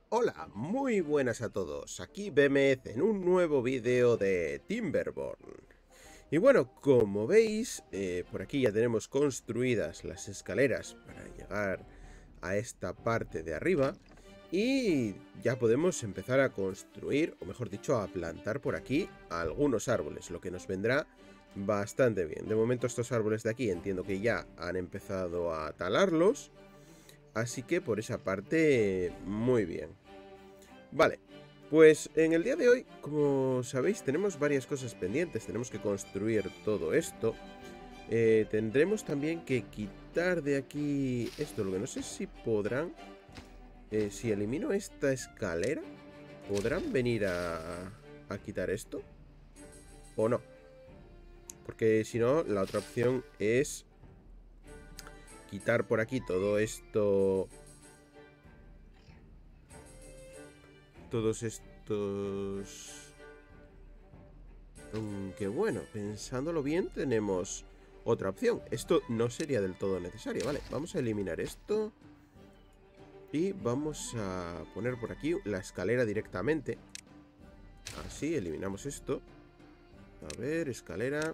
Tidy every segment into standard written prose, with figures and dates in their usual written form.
Hola, muy buenas a todos, aquí BMZ en un nuevo vídeo de Timberborn. Y bueno, como veis, por aquí ya tenemos construidas las escaleras para llegar a esta parte de arriba. Y ya podemos empezar a construir, o mejor dicho, a plantar por aquí algunos árboles, lo que nos vendrá bastante bien. De momento estos árboles de aquí entiendo que ya han empezado a talarlos, así que por esa parte muy bien. Vale, pues en el día de hoy, como sabéis, tenemos varias cosas pendientes. Tenemos que construir todo esto. Tendremos también que quitar de aquí esto. Lo que no sé si podrán... si elimino esta escalera, ¿podrán venir a quitar esto? ¿O no? Porque si no, la otra opción es quitar por aquí todo esto... Todos estos... Aunque bueno, pensándolo bien, tenemos otra opción. Esto no sería del todo necesario, ¿vale? Vamos a eliminar esto. Y vamos a poner por aquí la escalera directamente. Así, eliminamos esto. A ver, escalera.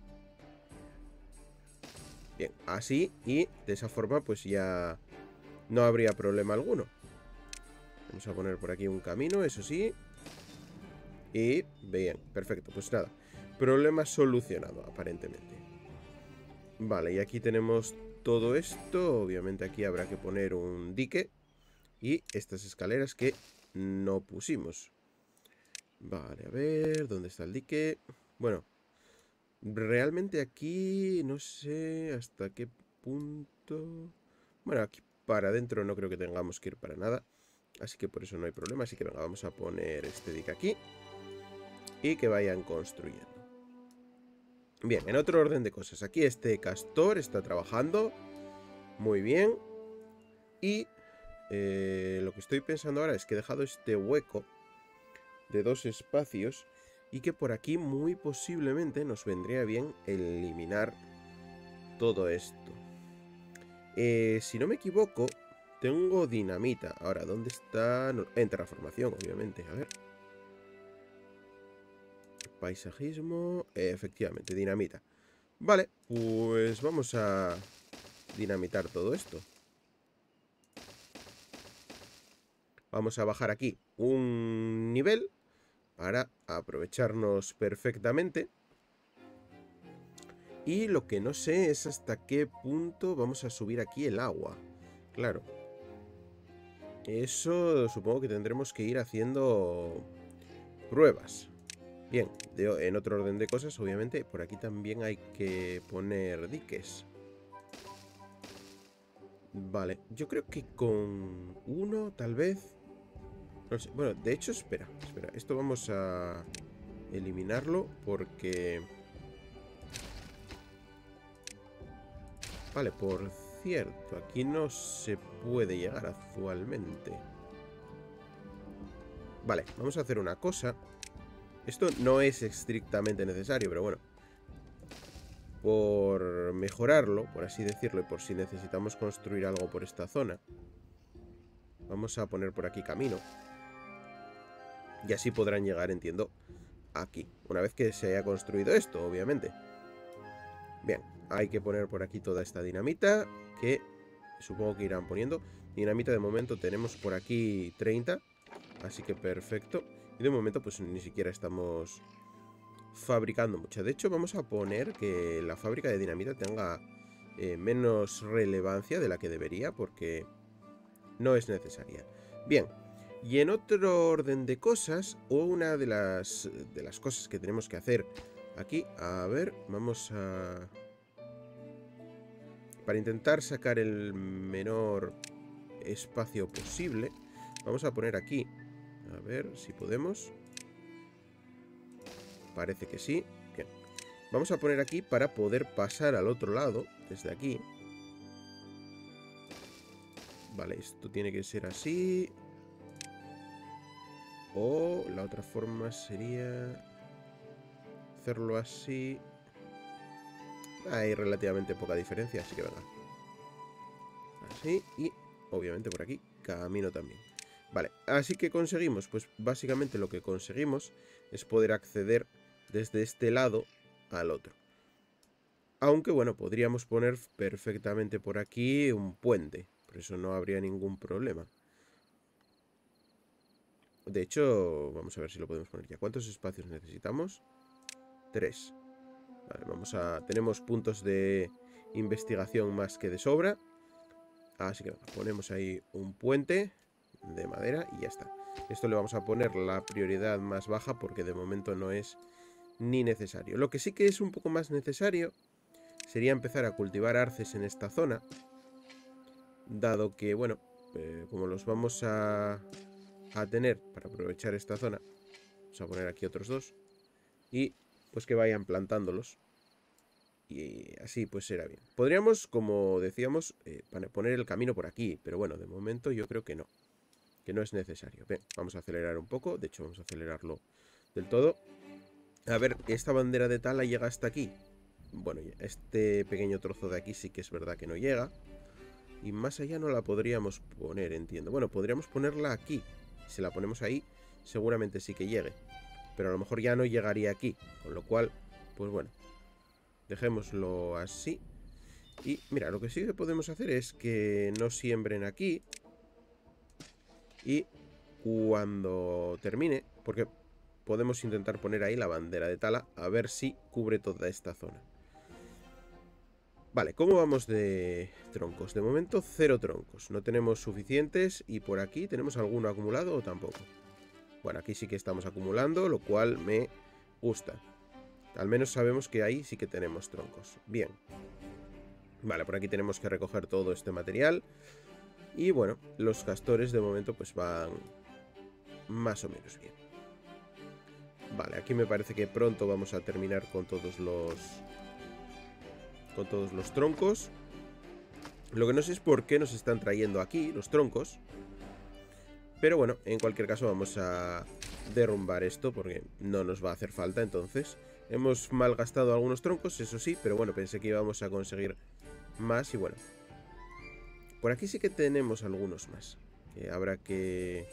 Bien, así. Y de esa forma pues ya no habría problema alguno. Vamos a poner por aquí un camino, eso sí. Y bien, perfecto, pues nada. Problema solucionado, aparentemente. Vale, y aquí tenemos todo esto. Obviamente aquí habrá que poner un dique. Y estas escaleras que no pusimos. Vale, a ver, ¿dónde está el dique? Bueno, realmente aquí no sé hasta qué punto... Bueno, aquí para adentro no creo que tengamos que ir para nada. Así que por eso no hay problema. Así que venga, vamos a poner este dique aquí. Y que vayan construyendo. Bien, en otro orden de cosas. Aquí este castor está trabajando. Muy bien. Y lo que estoy pensando ahora es que he dejado este hueco de dos espacios y que por aquí muy posiblemente nos vendría bien eliminar todo esto. Si no me equivoco, tengo dinamita. Ahora, ¿dónde está? No, en terraformación, obviamente. A ver. Paisajismo. Efectivamente, dinamita. Vale, pues vamos a dinamitar todo esto. Vamos a bajar aquí un nivel para aprovecharnos perfectamente. Y lo que no sé es hasta qué punto vamos a subir aquí el agua. Claro. Eso supongo que tendremos que ir haciendo pruebas. Bien, en otro orden de cosas, obviamente, por aquí también hay que poner diques. Vale, yo creo que con uno, tal vez... No sé, bueno, de hecho, espera. Esto vamos a eliminarlo porque... Vale, por cierto, aquí no se puede llegar actualmente. Vale, vamos a hacer una cosa. Esto no es estrictamente necesario, pero bueno. Por mejorarlo, por así decirlo, y por si necesitamos construir algo por esta zona, vamos a poner por aquí camino. Y así podrán llegar, entiendo, aquí. Una vez que se haya construido esto, obviamente. Bien, hay que poner por aquí toda esta dinamita, que supongo que irán poniendo. Dinamita de momento tenemos por aquí 30, así que perfecto. Y de momento pues ni siquiera estamos fabricando mucha. De hecho vamos a poner que la fábrica de dinamita tenga menos relevancia de la que debería, porque no es necesaria. Bien, y en otro orden de cosas, una de las cosas que tenemos que hacer aquí, a ver, vamos a... Para intentar sacar el menor espacio posible, vamos a poner aquí, a ver si podemos. Parece que sí. Bien. Vamos a poner aquí para poder pasar al otro lado, desde aquí. Vale, esto tiene que ser así. O la otra forma sería hacerlo así. Hay relativamente poca diferencia, así que venga. Así y obviamente por aquí camino también. Vale, así que conseguimos, pues básicamente lo que conseguimos es poder acceder desde este lado al otro. Aunque bueno, podríamos poner perfectamente por aquí un puente, por eso no habría ningún problema. De hecho, vamos a ver si lo podemos poner ya. ¿Cuántos espacios necesitamos? 3. Vale, tenemos puntos de investigación más que de sobra. Así que ponemos ahí un puente de madera y ya está. Esto le vamos a poner la prioridad más baja porque de momento no es ni necesario. Lo que sí que es un poco más necesario sería empezar a cultivar arces en esta zona. Dado que, bueno, como los vamos a tener para aprovechar esta zona, vamos a poner aquí otros 2. Y pues que vayan plantándolos. Y así pues será bien. Podríamos, como decíamos, poner el camino por aquí. Pero bueno, de momento yo creo que no. Que no es necesario. Ven, vamos a acelerar un poco. De hecho, vamos a acelerarlo del todo. A ver, esta bandera de tala llega hasta aquí. Bueno, este pequeño trozo de aquí sí que es verdad que no llega. Y más allá no la podríamos poner, entiendo. Bueno, podríamos ponerla aquí. Si la ponemos ahí, seguramente sí que llegue. Pero a lo mejor ya no llegaría aquí. Con lo cual, pues bueno, dejémoslo así. Y mira, lo que sí que podemos hacer es que no siembren aquí. Y cuando termine, porque podemos intentar poner ahí la bandera de tala, a ver si cubre toda esta zona. Vale, ¿cómo vamos de troncos? De momento 0 troncos, no tenemos suficientes. Y por aquí, ¿tenemos alguno acumulado o tampoco? Bueno, aquí sí que estamos acumulando, lo cual me gusta. Al menos sabemos que ahí sí que tenemos troncos. Bien. Vale, por aquí tenemos que recoger todo este material. Y bueno, los castores de momento pues van más o menos bien. Vale, aquí me parece que pronto vamos a terminar con todos los troncos. Lo que no sé es por qué nos están trayendo aquí los troncos. Pero bueno, en cualquier caso vamos a derrumbar esto porque no nos va a hacer falta. Entonces, hemos malgastado algunos troncos, eso sí, pero bueno, pensé que íbamos a conseguir más y bueno. Por aquí sí que tenemos algunos más que habrá que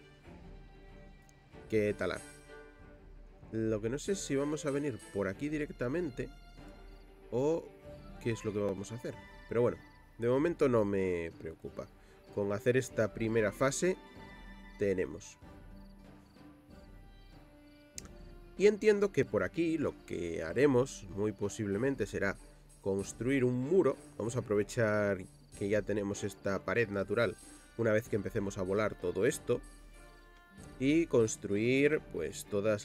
talar. Lo que no sé es si vamos a venir por aquí directamente o qué es lo que vamos a hacer. Pero bueno, de momento no me preocupa. Con hacer esta primera fase tenemos. Y entiendo que por aquí lo que haremos muy posiblemente será construir un muro. Vamos a aprovechar que ya tenemos esta pared natural una vez que empecemos a volar todo esto. Y construir pues toda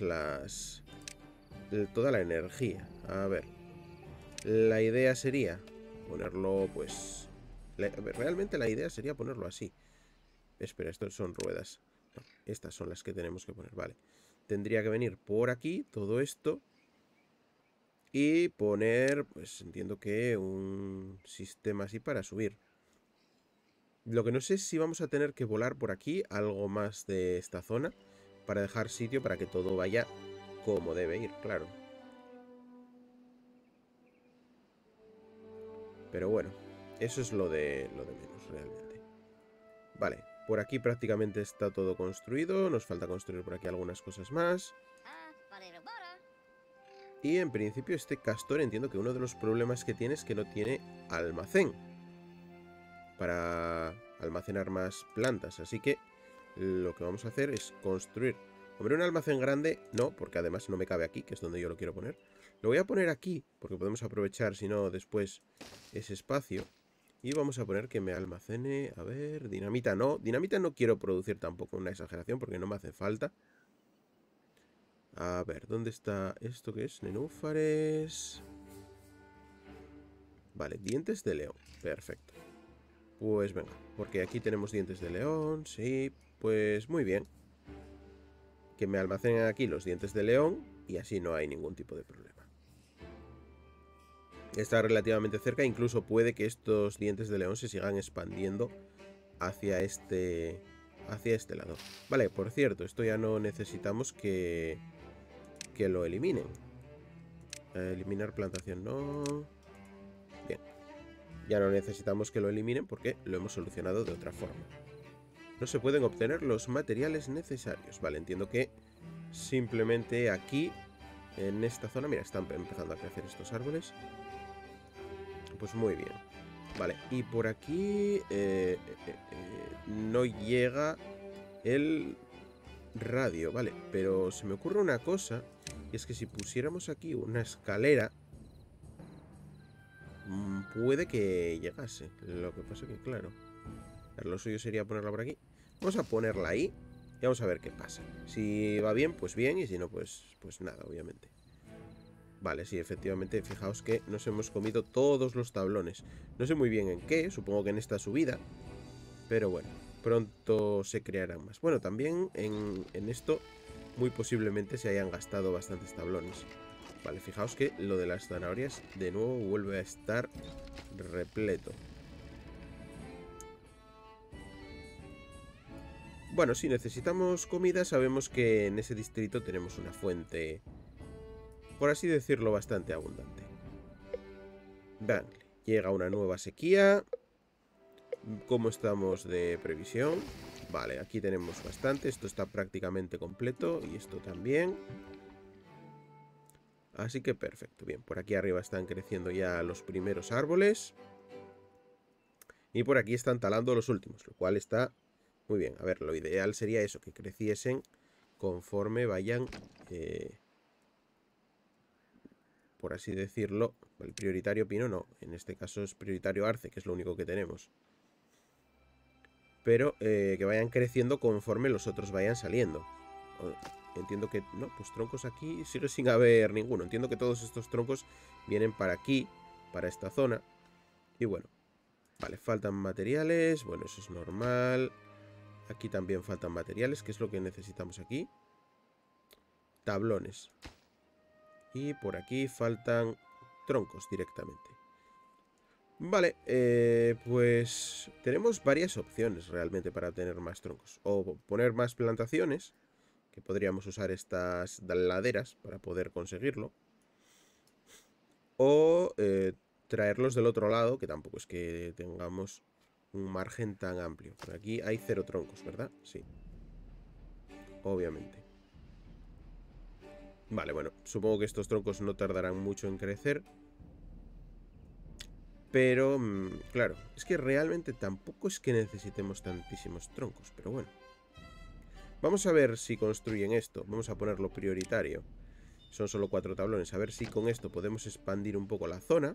la energía. A ver, la idea sería ponerlo pues... realmente la idea sería ponerlo así. Espera, estos son ruedas. No, estas son las que tenemos que poner, vale. Tendría que venir por aquí todo esto. Y poner, pues entiendo que un sistema así para subir. Lo que no sé es si vamos a tener que volar por aquí algo más de esta zona para dejar sitio para que todo vaya como debe ir, claro. Pero bueno, eso es lo de menos realmente. Vale, por aquí prácticamente está todo construido. Nos falta construir por aquí algunas cosas más. Y en principio este castor entiendo que uno de los problemas que tiene es que no tiene almacén para almacenar más plantas. Así que lo que vamos a hacer es construir. Hombre, un almacén grande no, porque además no me cabe aquí, que es donde yo lo quiero poner. Lo voy a poner aquí, porque podemos aprovechar, si no, después ese espacio. Y vamos a poner que me almacene, a ver, dinamita no. Dinamita no quiero producir tampoco, una exageración, porque no me hace falta. A ver, ¿dónde está esto que es? Nenúfares. Vale, dientes de león, perfecto. Pues venga, porque aquí tenemos dientes de león, sí, pues muy bien. Que me almacenen aquí los dientes de león y así no hay ningún tipo de problema. Está relativamente cerca, incluso puede que estos dientes de león se sigan expandiendo hacia este lado. Vale, por cierto, esto ya no necesitamos que lo eliminen. Eliminar plantación, no. Bien. Ya no necesitamos que lo eliminen porque lo hemos solucionado de otra forma. no se pueden obtener los materiales necesarios. Vale, entiendo que simplemente aquí, en esta zona, mira, están empezando a crecer estos árboles. Pues muy bien. Vale, y por aquí no llega el radio, vale. Pero se me ocurre una cosa, y es que si pusiéramos aquí una escalera, puede que llegase. Lo que pasa que, claro, lo suyo sería ponerla por aquí. Vamos a ponerla ahí y vamos a ver qué pasa. Si va bien, pues bien, y si no, pues nada, obviamente. Vale, sí, efectivamente, fijaos que nos hemos comido todos los tablones. No sé muy bien en qué, supongo que en esta subida, pero bueno, pronto se crearán más. Bueno, también en esto muy posiblemente se hayan gastado bastantes tablones. Vale, fijaos que lo de las zanahorias de nuevo vuelve a estar repleto. Bueno, si necesitamos comida, sabemos que en ese distrito tenemos una fuente, por así decirlo, bastante abundante. Vale, llega una nueva sequía. ¿Cómo estamos de previsión? Vale, aquí tenemos bastante. Esto está prácticamente completo y esto también. Así que perfecto. Bien, por aquí arriba están creciendo ya los primeros árboles. Y por aquí están talando los últimos, lo cual está muy bien. A ver, lo ideal sería eso, que creciesen conforme vayan, por así decirlo. El prioritario pino no, en este caso es prioritario arce, que es lo único que tenemos. Pero que vayan creciendo conforme los otros vayan saliendo. Entiendo que, no, pues troncos aquí sigue sin haber ninguno. Entiendo que todos estos troncos vienen para aquí, para esta zona. Y bueno, vale, faltan materiales, bueno, eso es normal. Aquí también faltan materiales, que es lo que necesitamos aquí. Tablones. Y por aquí faltan troncos directamente. Vale, pues tenemos varias opciones realmente para tener más troncos. O poner más plantaciones, que podríamos usar estas laderas para poder conseguirlo. O traerlos del otro lado, que tampoco es que tengamos un margen tan amplio. Por aquí hay 0 troncos, ¿verdad? Sí. Obviamente. Vale, bueno, supongo que estos troncos no tardarán mucho en crecer. Pero, claro, es que realmente tampoco es que necesitemos tantísimos troncos, pero bueno. Vamos a ver si construyen esto. Vamos a ponerlo prioritario. Son solo 4 tablones. A ver si con esto podemos expandir un poco la zona.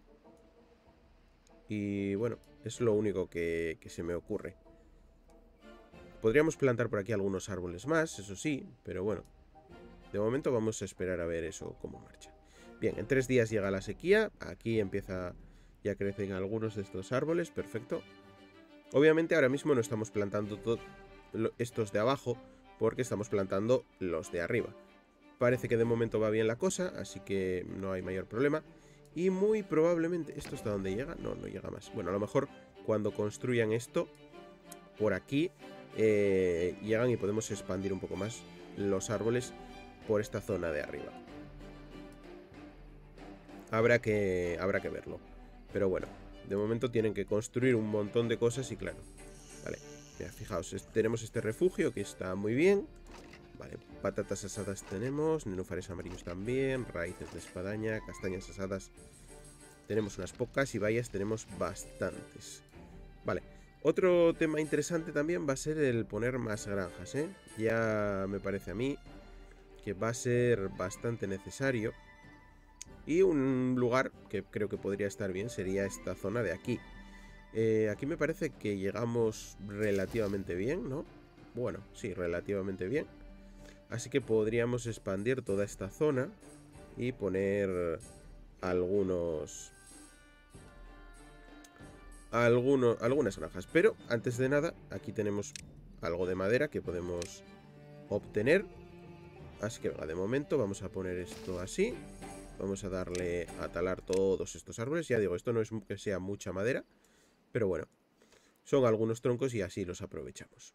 Y bueno, es lo único que se me ocurre. Podríamos plantar por aquí algunos árboles más, eso sí, pero bueno. De momento vamos a esperar a ver eso cómo marcha. Bien, en 3 días llega la sequía. Aquí empieza... Ya crecen algunos de estos árboles, perfecto. Obviamente ahora mismo no estamos plantando estos de abajo, porque estamos plantando los de arriba. Parece que de momento va bien la cosa, así que no hay mayor problema. Y muy probablemente... ¿Esto hasta dónde llega? No, no llega más. Bueno, a lo mejor cuando construyan esto, por aquí, llegan y podemos expandir un poco más los árboles por esta zona de arriba. Habrá que verlo. Pero bueno, de momento tienen que construir un montón de cosas y claro. Vale, mira, fijaos, tenemos este refugio que está muy bien. Vale, patatas asadas tenemos, nenúfares amarillos también, raíces de espadaña, castañas asadas. Tenemos unas pocas y bayas tenemos bastantes. Vale, otro tema interesante también va a ser el poner más granjas, ¿eh? Ya me parece a mí que va a ser bastante necesario. Y un lugar que creo que podría estar bien sería esta zona de aquí. Aquí me parece que llegamos relativamente bien, ¿no? Bueno, sí, relativamente bien. Así que podríamos expandir toda esta zona y poner algunas granjas. Pero antes de nada, aquí tenemos algo de madera que podemos obtener. Así que de momento vamos a poner esto así. Vamos a darle a talar todos estos árboles. Ya digo, esto no es que sea mucha madera, pero bueno, son algunos troncos y así los aprovechamos.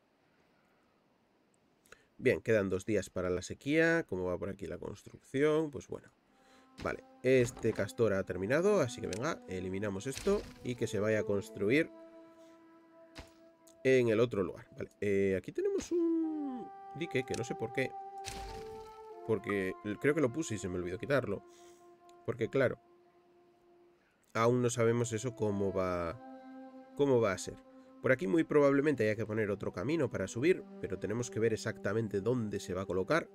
Bien, quedan 2 días para la sequía. ¿Cómo va por aquí la construcción? Pues bueno. Vale, este castor ha terminado, así que venga, eliminamos esto y que se vaya a construir en el otro lugar. Vale, aquí tenemos un dique que no sé por qué. Porque creo que lo puse y se me olvidó quitarlo. Porque claro, aún no sabemos eso cómo va a ser. Por aquí muy probablemente haya que poner otro camino para subir, pero tenemos que ver exactamente dónde se va a colocar.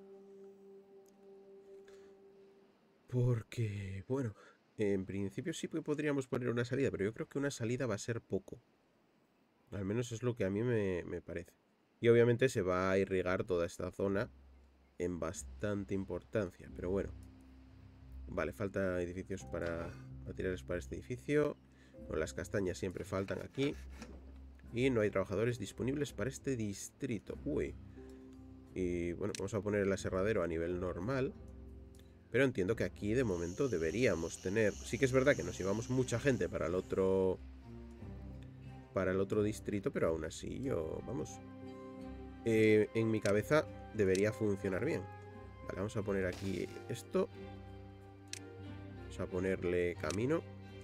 Porque, bueno, en principio sí que podríamos poner una salida, pero yo creo que una salida va a ser poco. Al menos es lo que a mí me parece. Y obviamente se va a irrigar toda esta zona en bastante importancia, pero bueno. Vale, falta edificios para materiales para este edificio. Bueno, las castañas siempre faltan aquí. Y no hay trabajadores disponibles para este distrito. Uy. Y bueno, vamos a poner el aserradero a nivel normal. Pero entiendo que aquí de momento deberíamos tener... Sí que es verdad que nos llevamos mucha gente para el otro... Para el otro distrito, pero aún así yo... Vamos. En mi cabeza debería funcionar bien. Vale, vamos a poner aquí esto. Vamos a ponerle camino.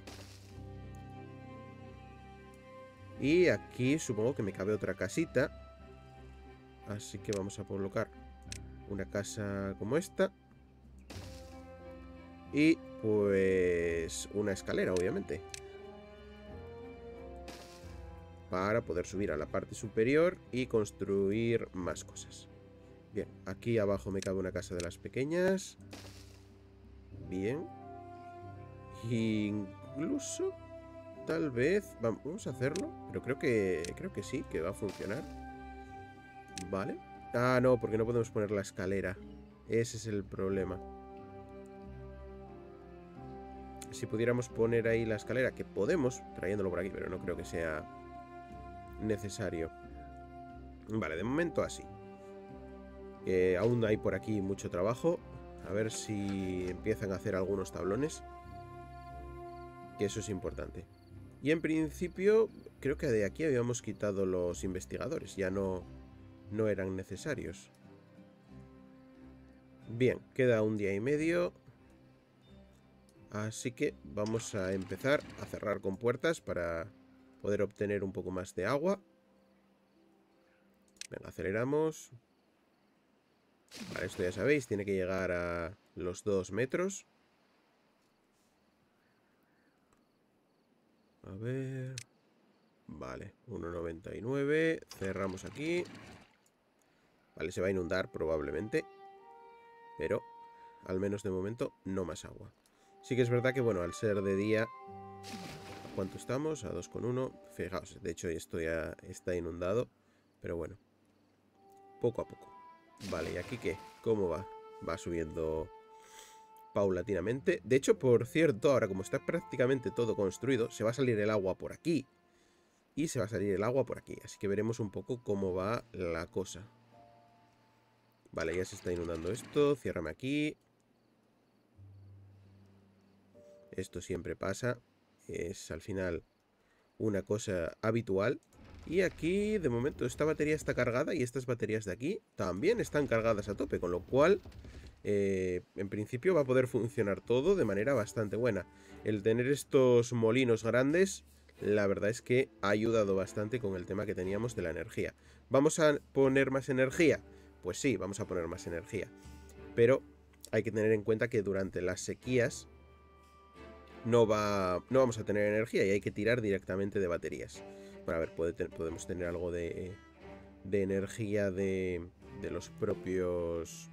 Y aquí supongo que me cabe otra casita. Así que vamos a colocar una casa como esta. Y pues una escalera, obviamente. Para poder subir a la parte superior y construir más cosas. Bien, aquí abajo me cabe una casa de las pequeñas. Bien. Incluso... Tal vez... Vamos a hacerlo. Pero creo que sí, que va a funcionar. Vale. Ah, no, porque no podemos poner la escalera. Ese es el problema. Si pudiéramos poner ahí la escalera, que podemos, trayéndolo por aquí, pero no creo que sea necesario. Vale, de momento así. Aún hay por aquí mucho trabajo. A ver si empiezan a hacer algunos tablones. Que eso es importante. Y en principio, creo que de aquí habíamos quitado los investigadores. Ya no eran necesarios. Bien, queda un día y medio. Así que vamos a empezar a cerrar con puertas para poder obtener un poco más de agua. Venga, aceleramos. Vale, esto ya sabéis, tiene que llegar a los 2 metros. A ver... Vale, 1,99. Cerramos aquí. Vale, se va a inundar probablemente. Pero, al menos de momento, no más agua. Sí que es verdad que, bueno, al ser de día... ¿A cuánto estamos? A 2,1. Fijaos, de hecho esto ya está inundado. Pero bueno, poco a poco. Vale, ¿y aquí qué? ¿Cómo va? Va subiendo paulatinamente. De hecho, por cierto, ahora como está prácticamente todo construido, se va a salir el agua por aquí. Y se va a salir el agua por aquí. Así que veremos un poco cómo va la cosa. Vale, ya se está inundando esto. Ciérrame aquí. Esto siempre pasa. Es al final una cosa habitual. Y aquí, de momento, esta batería está cargada. Y estas baterías de aquí también están cargadas a tope. Con lo cual, en principio va a poder funcionar todo de manera bastante buena. El tener estos molinos grandes... La verdad es que ha ayudado bastante con el tema que teníamos de la energía. ¿Vamos a poner más energía? Pues sí, vamos a poner más energía. Pero hay que tener en cuenta que durante las sequías no vamos a tener energía y hay que tirar directamente de baterías. Bueno, a ver, podemos tener algo de energía de los propios...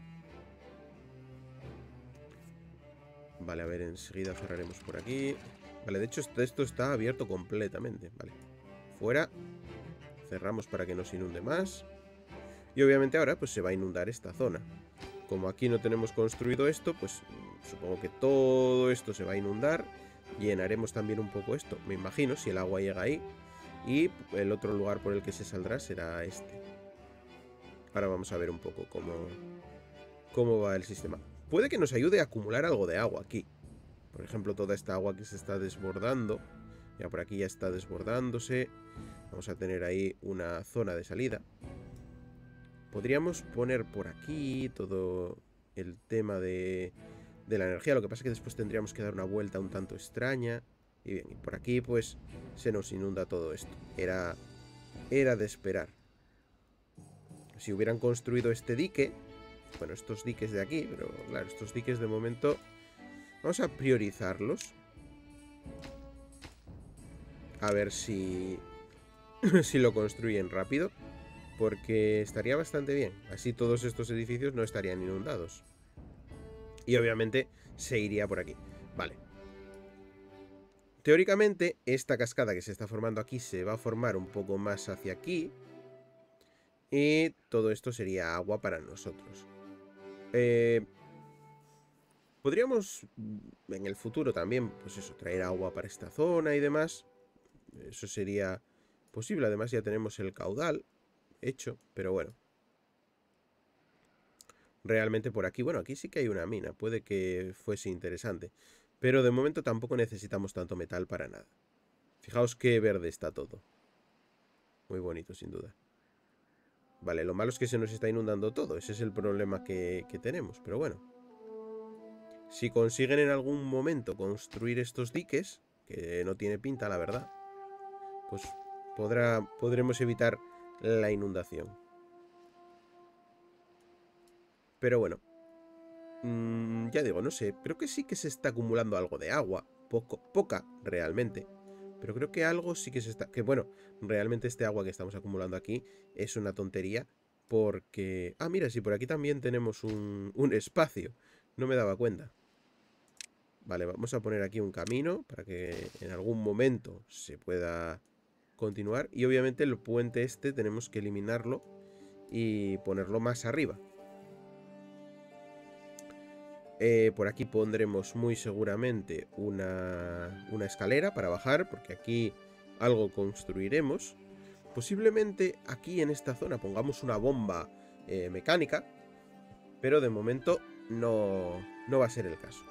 Vale, a ver, enseguida cerraremos por aquí. Vale, de hecho esto está abierto completamente. Vale, fuera. Cerramos para que no se inunde más. Y obviamente ahora pues se va a inundar esta zona. Como aquí no tenemos construido esto, pues supongo que todo esto se va a inundar. Llenaremos también un poco esto, me imagino, si el agua llega ahí. Y el otro lugar por el que se saldrá será este. Ahora vamos a ver un poco cómo va el sistema. Puede que nos ayude a acumular algo de agua aquí. Por ejemplo, toda esta agua que se está desbordando. Ya por aquí ya está desbordándose. Vamos a tener ahí una zona de salida. Podríamos poner por aquí todo el tema de la energía. Lo que pasa es que después tendríamos que dar una vuelta un tanto extraña. Y bien, y por aquí pues se nos inunda todo esto. Era era de esperar. Si hubieran construido este dique, bueno, estos diques de aquí, pero claro, estos diques de momento vamos a priorizarlos. A ver si si lo construyen rápido, porque estaría bastante bien. Así todos estos edificios no estarían inundados. Y obviamente se iría por aquí. Vale. Teóricamente, esta cascada que se está formando aquí se va a formar un poco más hacia aquí. Y todo esto sería agua para nosotros. Podríamos en el futuro también, pues eso, traer agua para esta zona y demás. Eso sería posible. Además ya tenemos el caudal hecho, pero bueno. Realmente por aquí, bueno, aquí sí que hay una mina. Puede que fuese interesante. Pero de momento tampoco necesitamos tanto metal para nada. Fijaos qué verde está todo. Muy bonito, sin duda. Vale, lo malo es que se nos está inundando todo. Ese es el problema que tenemos, pero bueno. Si consiguen en algún momento construir estos diques, que no tiene pinta, la verdad, pues podremos evitar la inundación. Pero bueno, ya digo, no sé, creo que sí que se está acumulando algo de agua. Poca, realmente. Pero creo que algo sí que se está... Que bueno, realmente este agua que estamos acumulando aquí es una tontería. Porque... Ah, mira, si por aquí también tenemos un espacio. No me daba cuenta. Vale, vamos a poner aquí un camino para que en algún momento se pueda continuar. Y obviamente el puente este tenemos que eliminarlo y ponerlo más arriba. Por aquí pondremos muy seguramente una escalera para bajar, porque aquí algo construiremos. Posiblemente aquí en esta zona pongamos una bomba mecánica, pero de momento no va a ser el caso.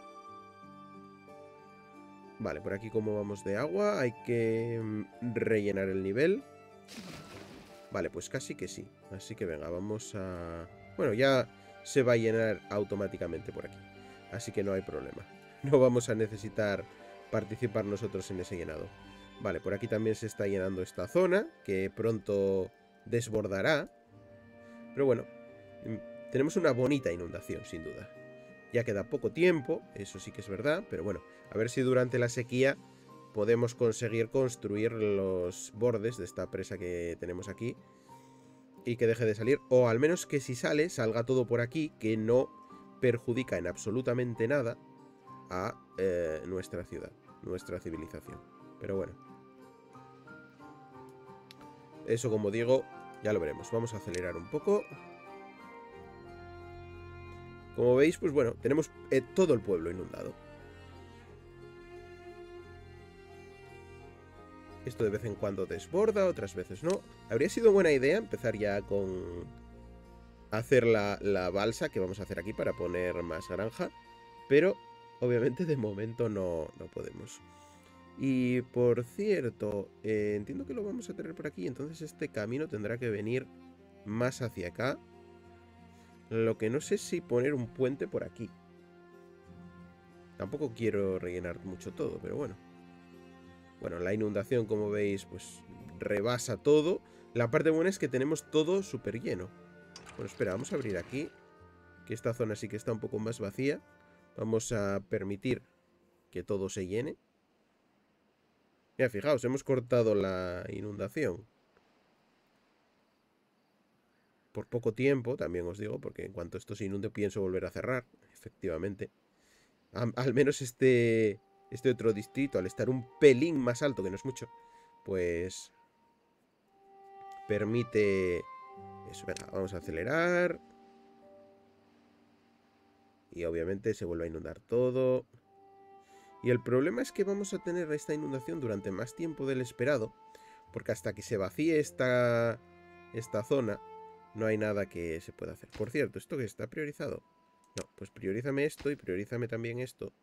Vale, por aquí como vamos de agua, hay que rellenar el nivel. Vale, pues casi que sí. Así que venga, vamos a... Bueno, ya se va a llenar automáticamente por aquí. Así que no hay problema. No vamos a necesitar participar nosotros en ese llenado. Vale, por aquí también se está llenando esta zona, que pronto desbordará. Pero bueno, tenemos una bonita inundación, sin duda. Ya queda poco tiempo, eso sí que es verdad, pero bueno, a ver si durante la sequía podemos conseguir construir los bordes de esta presa que tenemos aquí y que deje de salir, o al menos que si sale, salga todo por aquí, que no perjudica en absolutamente nada a nuestra ciudad, nuestra civilización. Pero bueno, eso, como digo, ya lo veremos. Vamos a acelerar un poco. Como veis, pues bueno, tenemos todo el pueblo inundado. Esto de vez en cuando desborda, otras veces no. Habría sido buena idea empezar ya con hacer la balsa que vamos a hacer aquí para poner más granja. Pero obviamente de momento no podemos. Y por cierto, entiendo que lo vamos a tener por aquí. Entonces este camino tendrá que venir más hacia acá. Lo que no sé es si poner un puente por aquí. Tampoco quiero rellenar mucho todo, pero bueno. Bueno, la inundación, como veis, pues rebasa todo. La parte buena es que tenemos todo súper lleno. Bueno, espera, vamos a abrir aquí. Que esta zona sí que está un poco más vacía. Vamos a permitir que todo se llene. Mira, fijaos, hemos cortado la inundación. Por poco tiempo, también os digo, porque en cuanto esto se inunde pienso volver a cerrar, efectivamente. Al menos este otro distrito, al estar un pelín más alto, que no es mucho, pues permite eso. Venga, vamos a acelerar. Y obviamente se vuelve a inundar todo. Y el problema es que vamos a tener esta inundación durante más tiempo del esperado, porque hasta que se vacíe esta zona, no hay nada que se pueda hacer. Por cierto, ¿esto que está priorizado? No, pues priorízame esto y priorízame también esto.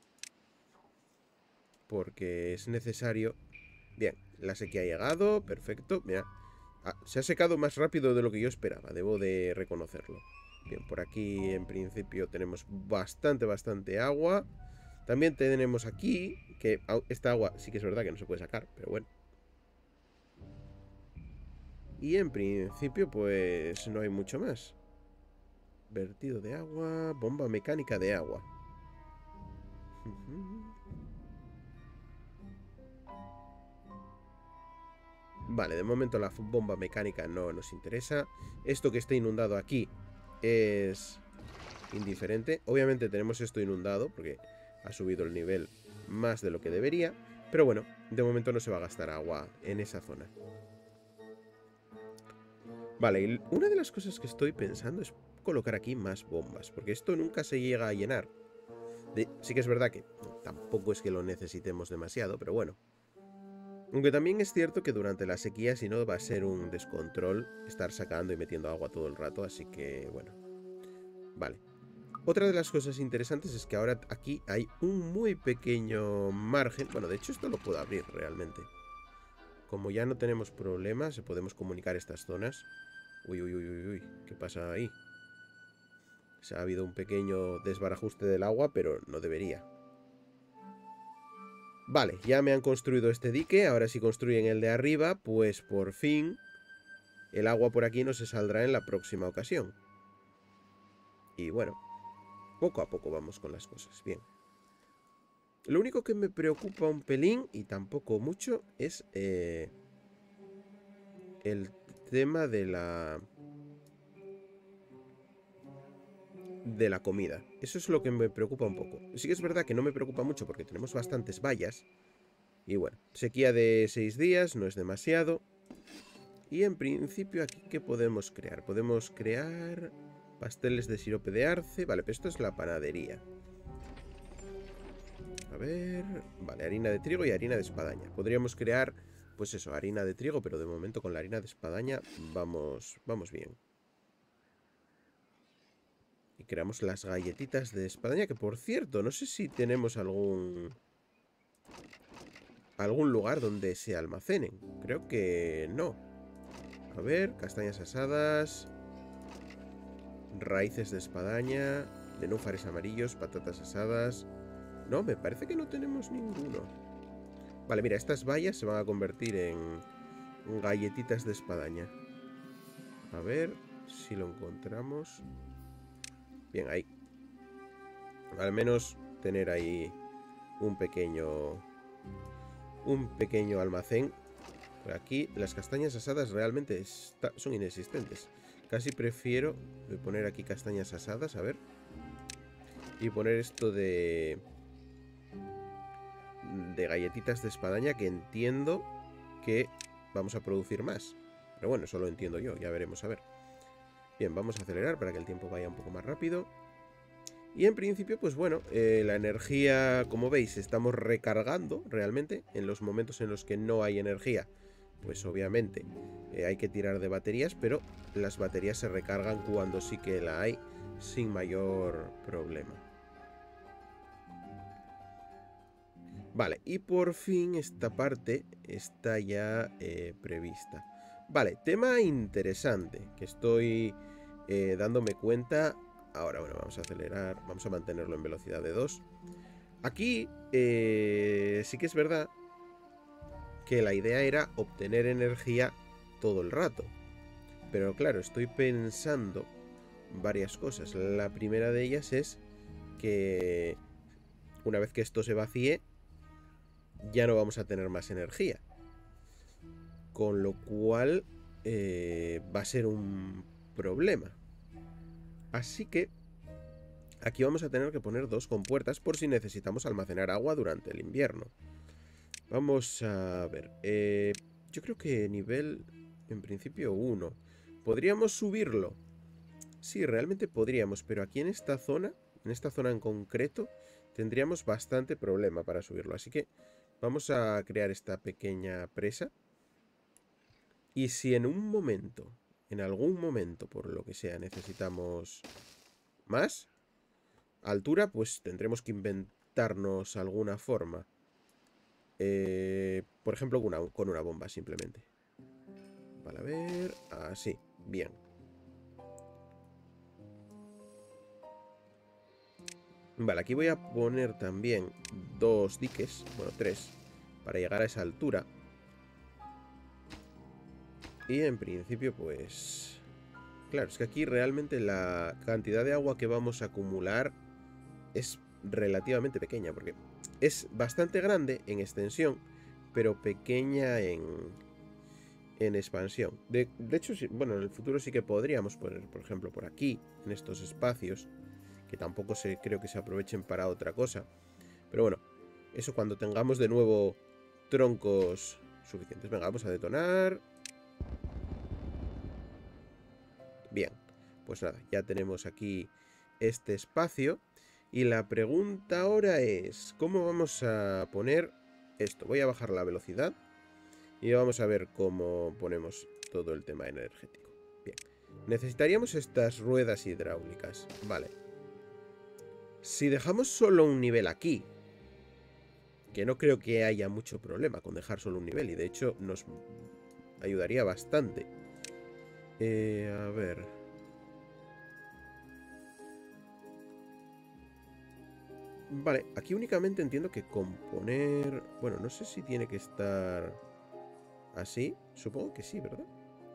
Porque es necesario. Bien, la sequía ha llegado, perfecto. Mira, se ha secado más rápido de lo que yo esperaba, debo de reconocerlo. Bien, por aquí en principio tenemos bastante agua. También tenemos aquí, que esta agua sí que es verdad que no se puede sacar, pero bueno. Y en principio, pues no hay mucho más. Vertido de agua, bomba mecánica de agua. Vale, de momento la bomba mecánica no nos interesa. Esto que está inundado aquí es indiferente. Obviamente tenemos esto inundado porque ha subido el nivel más de lo que debería. Pero bueno, de momento no se va a gastar agua en esa zona. Vale, y una de las cosas que estoy pensando es colocar aquí más bombas, porque esto nunca se llega a llenar. Sí que es verdad que tampoco es que lo necesitemos demasiado, pero bueno. Aunque también es cierto que durante la sequía, si no, va a ser un descontrol estar sacando y metiendo agua todo el rato, así que bueno. Vale. Otra de las cosas interesantes es que ahora aquí hay un muy pequeño margen. Bueno, de hecho esto lo puedo abrir realmente. Como ya no tenemos problemas, podemos comunicar estas zonas. Uy, uy, uy, uy, uy. ¿Qué pasa ahí? Ha habido un pequeño desbarajuste del agua, pero no debería. Vale, ya me han construido este dique. Ahora si construyen el de arriba, pues por fin el agua por aquí no se saldrá en la próxima ocasión. Y bueno, poco a poco vamos con las cosas. Bien. Lo único que me preocupa un pelín, y tampoco mucho, es el tema de la comida. Eso es lo que me preocupa un poco. Sí que es verdad que no me preocupa mucho porque tenemos bastantes vallas. Y bueno, sequía de 6 días, no es demasiado. Y en principio aquí, ¿qué podemos crear? Podemos crear pasteles de sirope de arce. Vale, pero esto es la panadería. A ver... Vale, harina de trigo y harina de espadaña. Podríamos crear, pues eso, harina de trigo, pero de momento con la harina de espadaña vamos bien. Y creamos las galletitas de espadaña, que por cierto, no sé si tenemos algún lugar donde se almacenen. Creo que no. A ver, castañas asadas, raíces de espadaña, nenúfares amarillos, patatas asadas. No, me parece que no tenemos ninguno. Vale, mira, estas bayas se van a convertir en galletitas de espadaña. A ver si lo encontramos. Bien, ahí. Al menos tener ahí un pequeño almacén. Por aquí las castañas asadas realmente son inexistentes. Casi prefiero poner aquí castañas asadas, a ver. Y poner esto de galletitas de espadaña, que entiendo que vamos a producir más. Pero bueno, eso lo entiendo yo, ya veremos a ver. Bien, vamos a acelerar para que el tiempo vaya un poco más rápido. Y en principio, pues bueno, la energía, como veis, estamos recargando realmente. En los momentos en los que no hay energía, pues obviamente hay que tirar de baterías, pero las baterías se recargan cuando sí que la hay, sin mayor problema. Vale, y por fin esta parte está ya prevista. Vale, tema interesante que estoy dándome cuenta. Ahora, bueno, vamos a acelerar, vamos a mantenerlo en velocidad de 2. Aquí sí que es verdad que la idea era obtener energía todo el rato. Pero claro, estoy pensando varias cosas. La primera de ellas es que una vez que esto se vacíe, ya no vamos a tener más energía. Con lo cual va a ser un problema. Así que aquí vamos a tener que poner 2 compuertas por si necesitamos almacenar agua durante el invierno. Vamos a ver. Yo creo que nivel, en principio, 1. ¿Podríamos subirlo? Sí, realmente podríamos, pero aquí en esta zona en concreto, tendríamos bastante problema para subirlo. Así que vamos a crear esta pequeña presa. Y si en algún momento, por lo que sea, necesitamos más altura, pues tendremos que inventarnos alguna forma. Por ejemplo, con una bomba, simplemente. Vale, a ver... Así, bien. Vale, aquí voy a poner también 2 diques, bueno, 3, para llegar a esa altura. Y en principio, pues... Claro, es que aquí realmente la cantidad de agua que vamos a acumular es relativamente pequeña, porque es bastante grande en extensión, pero pequeña en expansión. De hecho, sí, bueno, en el futuro sí que podríamos poner, por ejemplo, por aquí, en estos espacios, que tampoco creo que se aprovechen para otra cosa. Pero bueno, eso cuando tengamos de nuevo troncos suficientes. Venga, vamos a detonar. Bien, pues nada, ya tenemos aquí este espacio. Y la pregunta ahora es, ¿cómo vamos a poner esto? Voy a bajar la velocidad y vamos a ver cómo ponemos todo el tema energético. Bien, necesitaríamos estas ruedas hidráulicas. Vale. Si dejamos solo un nivel aquí, que no creo que haya mucho problema con dejar solo un nivel, y de hecho nos ayudaría bastante. A ver... Vale, aquí únicamente entiendo que componer... Bueno, no sé si tiene que estar así. Supongo que sí, ¿verdad?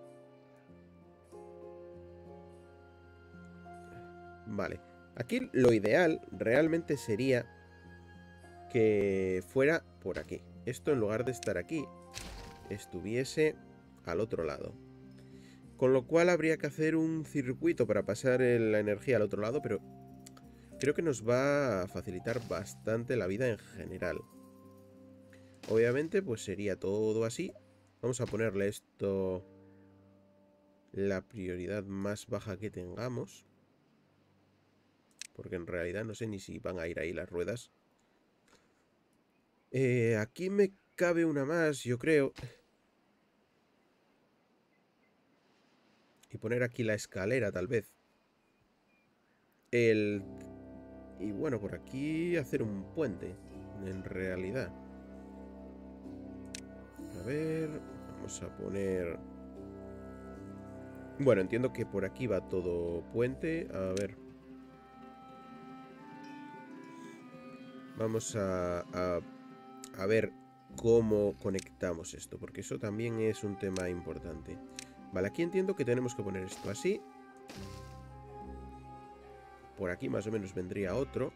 Vale. Aquí lo ideal realmente sería que fuera por aquí. Esto en lugar de estar aquí, estuviese al otro lado. Con lo cual habría que hacer un circuito para pasar la energía al otro lado, pero creo que nos va a facilitar bastante la vida en general. Obviamente, pues sería todo así. Vamos a ponerle esto la prioridad más baja que tengamos. Porque en realidad no sé ni si van a ir ahí las ruedas. Aquí me cabe una más, yo creo. Y poner aquí la escalera, tal vez. Y bueno, por aquí hacer un puente, en realidad. A ver, vamos a poner... Bueno, entiendo que por aquí va todo puente. A ver. Vamos a ver cómo conectamos esto, porque eso también es un tema importante. Vale, aquí entiendo que tenemos que poner esto así. Por aquí más o menos vendría otro.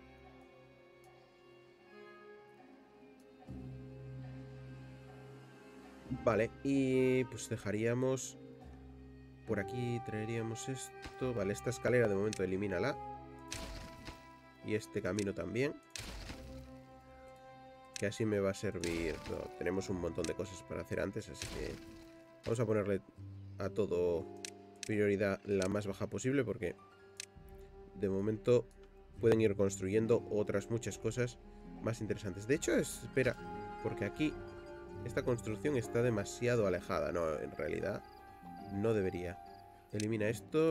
Vale, y pues dejaríamos... Por aquí traeríamos esto. Vale, esta escalera de momento elimínala. Y este camino también. Que así me va a servir... No, tenemos un montón de cosas para hacer antes, así que... Vamos a ponerle a todo prioridad la más baja posible, porque... De momento pueden ir construyendo otras muchas cosas más interesantes. De hecho, espera, porque aquí esta construcción está demasiado alejada. No, en realidad no debería. Elimina esto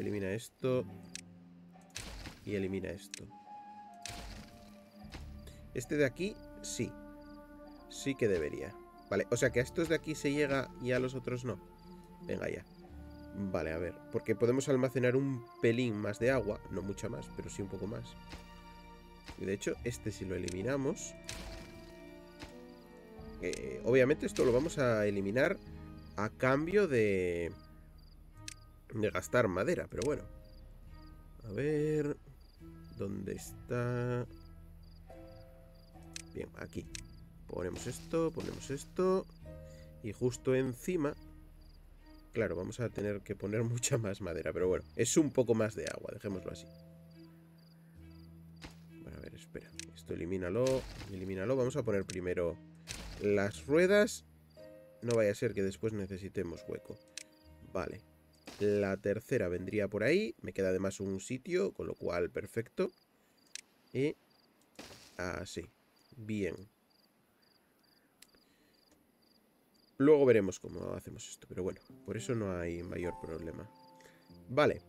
y elimina esto. Este de aquí, sí. Sí que debería. Vale, o sea que a estos de aquí se llega y a los otros no. Venga ya. Vale, a ver, porque podemos almacenar un pelín más de agua. No mucha más, pero sí un poco más. Y de hecho, este si lo eliminamos... obviamente esto lo vamos a eliminar a cambio de gastar madera, pero bueno. A ver... ¿Dónde está? Bien, aquí. Ponemos esto. Y justo encima... Claro, vamos a tener que poner mucha más madera, pero bueno, es un poco más de agua, dejémoslo así. Bueno, a ver, espera. Esto elimínalo. Vamos a poner primero las ruedas. No vaya a ser que después necesitemos hueco. Vale. La tercera vendría por ahí. Me queda además un sitio, con lo cual perfecto. Y así. Bien. Luego veremos cómo hacemos esto, pero bueno, por eso no hay mayor problema. Vale.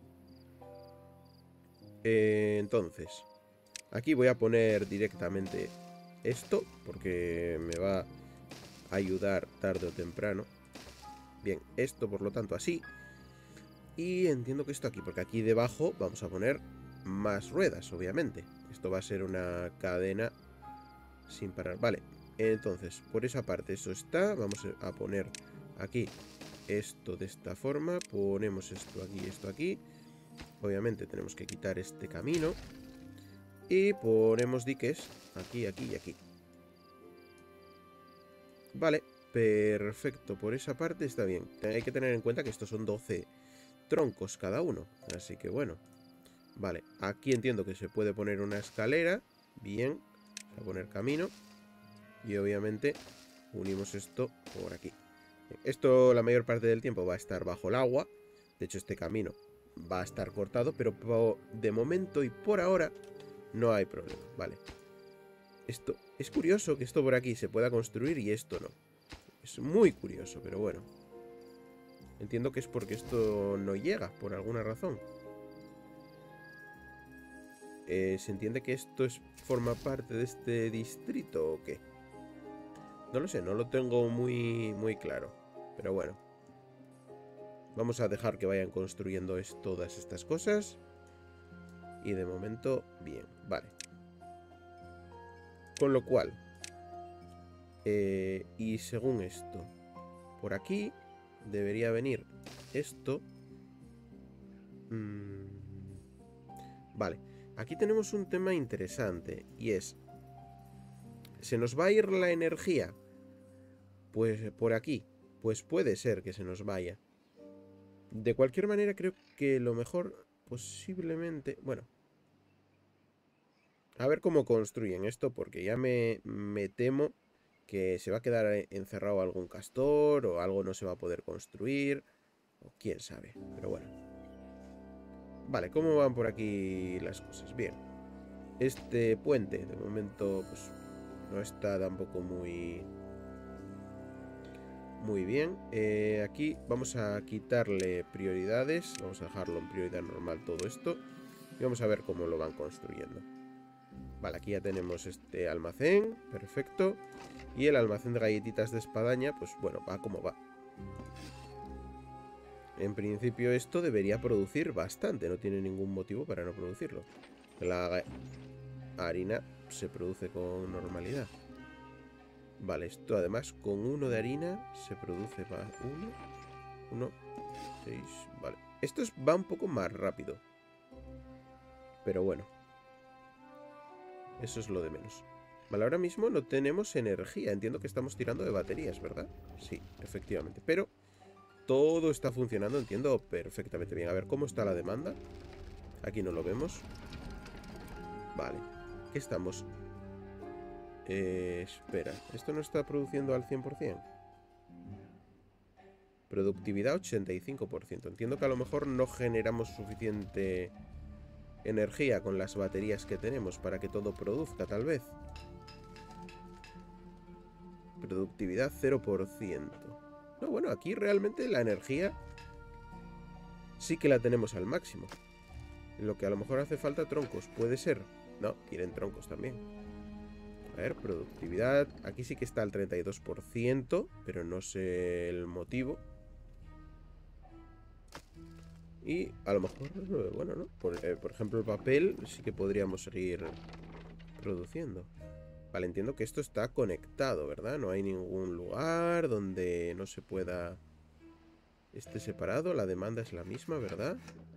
Entonces, aquí voy a poner directamente esto, porque me va a ayudar tarde o temprano. Bien, esto por lo tanto así. Y entiendo que esto aquí, porque aquí debajo vamos a poner más ruedas, obviamente. Esto va a ser una cadena sin parar. Vale, entonces, por esa parte eso está. Vamos a poner aquí esto de esta forma. Ponemos esto aquí y esto aquí. Obviamente tenemos que quitar este camino. Y ponemos diques aquí, aquí y aquí. Vale, perfecto. Por esa parte está bien. Hay que tener en cuenta que estos son 12 troncos cada uno. Así que bueno. Vale, aquí entiendo que se puede poner una escalera. Bien, vamos a poner camino. Y obviamente unimos esto por aquí. Esto la mayor parte del tiempo va a estar bajo el agua. De hecho, este camino va a estar cortado, pero de momento y por ahora no hay problema. Vale. Esto es curioso que esto por aquí se pueda construir y esto no. Es muy curioso, pero bueno. Entiendo que es porque esto no llega, por alguna razón. ¿Se entiende que esto forma parte de este distrito o qué? No lo sé, no lo tengo muy claro. Pero bueno. Vamos a dejar que vayan construyendo todas estas cosas. Y de momento, bien, vale. Con lo cual, y según esto, por aquí debería venir esto. Vale, aquí tenemos un tema interesante y es, ¿se nos va a ir la energía? Pues por aquí, pues puede ser que se nos vaya. De cualquier manera creo que lo mejor posiblemente, bueno, a ver cómo construyen esto porque ya me temo que se va a quedar encerrado algún castor o algo no se va a poder construir, o quién sabe, pero bueno. Vale, ¿cómo van por aquí las cosas? Bien. Este puente, de momento, pues no está tampoco muy bien. Aquí vamos a quitarle prioridades. Vamos a dejarlo en prioridad normal todo esto. Y vamos a ver cómo lo van construyendo. Vale, aquí ya tenemos este almacén. Perfecto. Y el almacén de galletitas de espadaña, pues bueno, va como va. En principio esto debería producir bastante. No tiene ningún motivo para no producirlo. La harina se produce con normalidad. Vale, esto además con 1 de harina se produce más 1, 6, vale. Esto va un poco más rápido. Pero bueno. Eso es lo de menos. Vale, ahora mismo no tenemos energía. Entiendo que estamos tirando de baterías, ¿verdad? Sí, efectivamente. Pero todo está funcionando, entiendo perfectamente bien. A ver, ¿cómo está la demanda? Aquí no lo vemos. Vale. ¿Qué estamos? Espera. ¿Esto no está produciendo al 100%? Productividad 85%. Entiendo que a lo mejor no generamos suficiente energía con las baterías que tenemos para que todo produzca, tal vez. Productividad 0%. No, bueno, aquí realmente la energía sí que la tenemos al máximo. Lo que a lo mejor hace falta troncos, puede ser. No, quieren troncos también. A ver, productividad. Aquí sí que está al 32%, pero no sé el motivo. Y a lo mejor, bueno, ¿no? Por ejemplo, el papel sí que podríamos seguir produciendo. Vale, entiendo que esto está conectado, ¿verdad? No hay ningún lugar donde no se pueda... esté separado. La demanda es la misma, ¿verdad?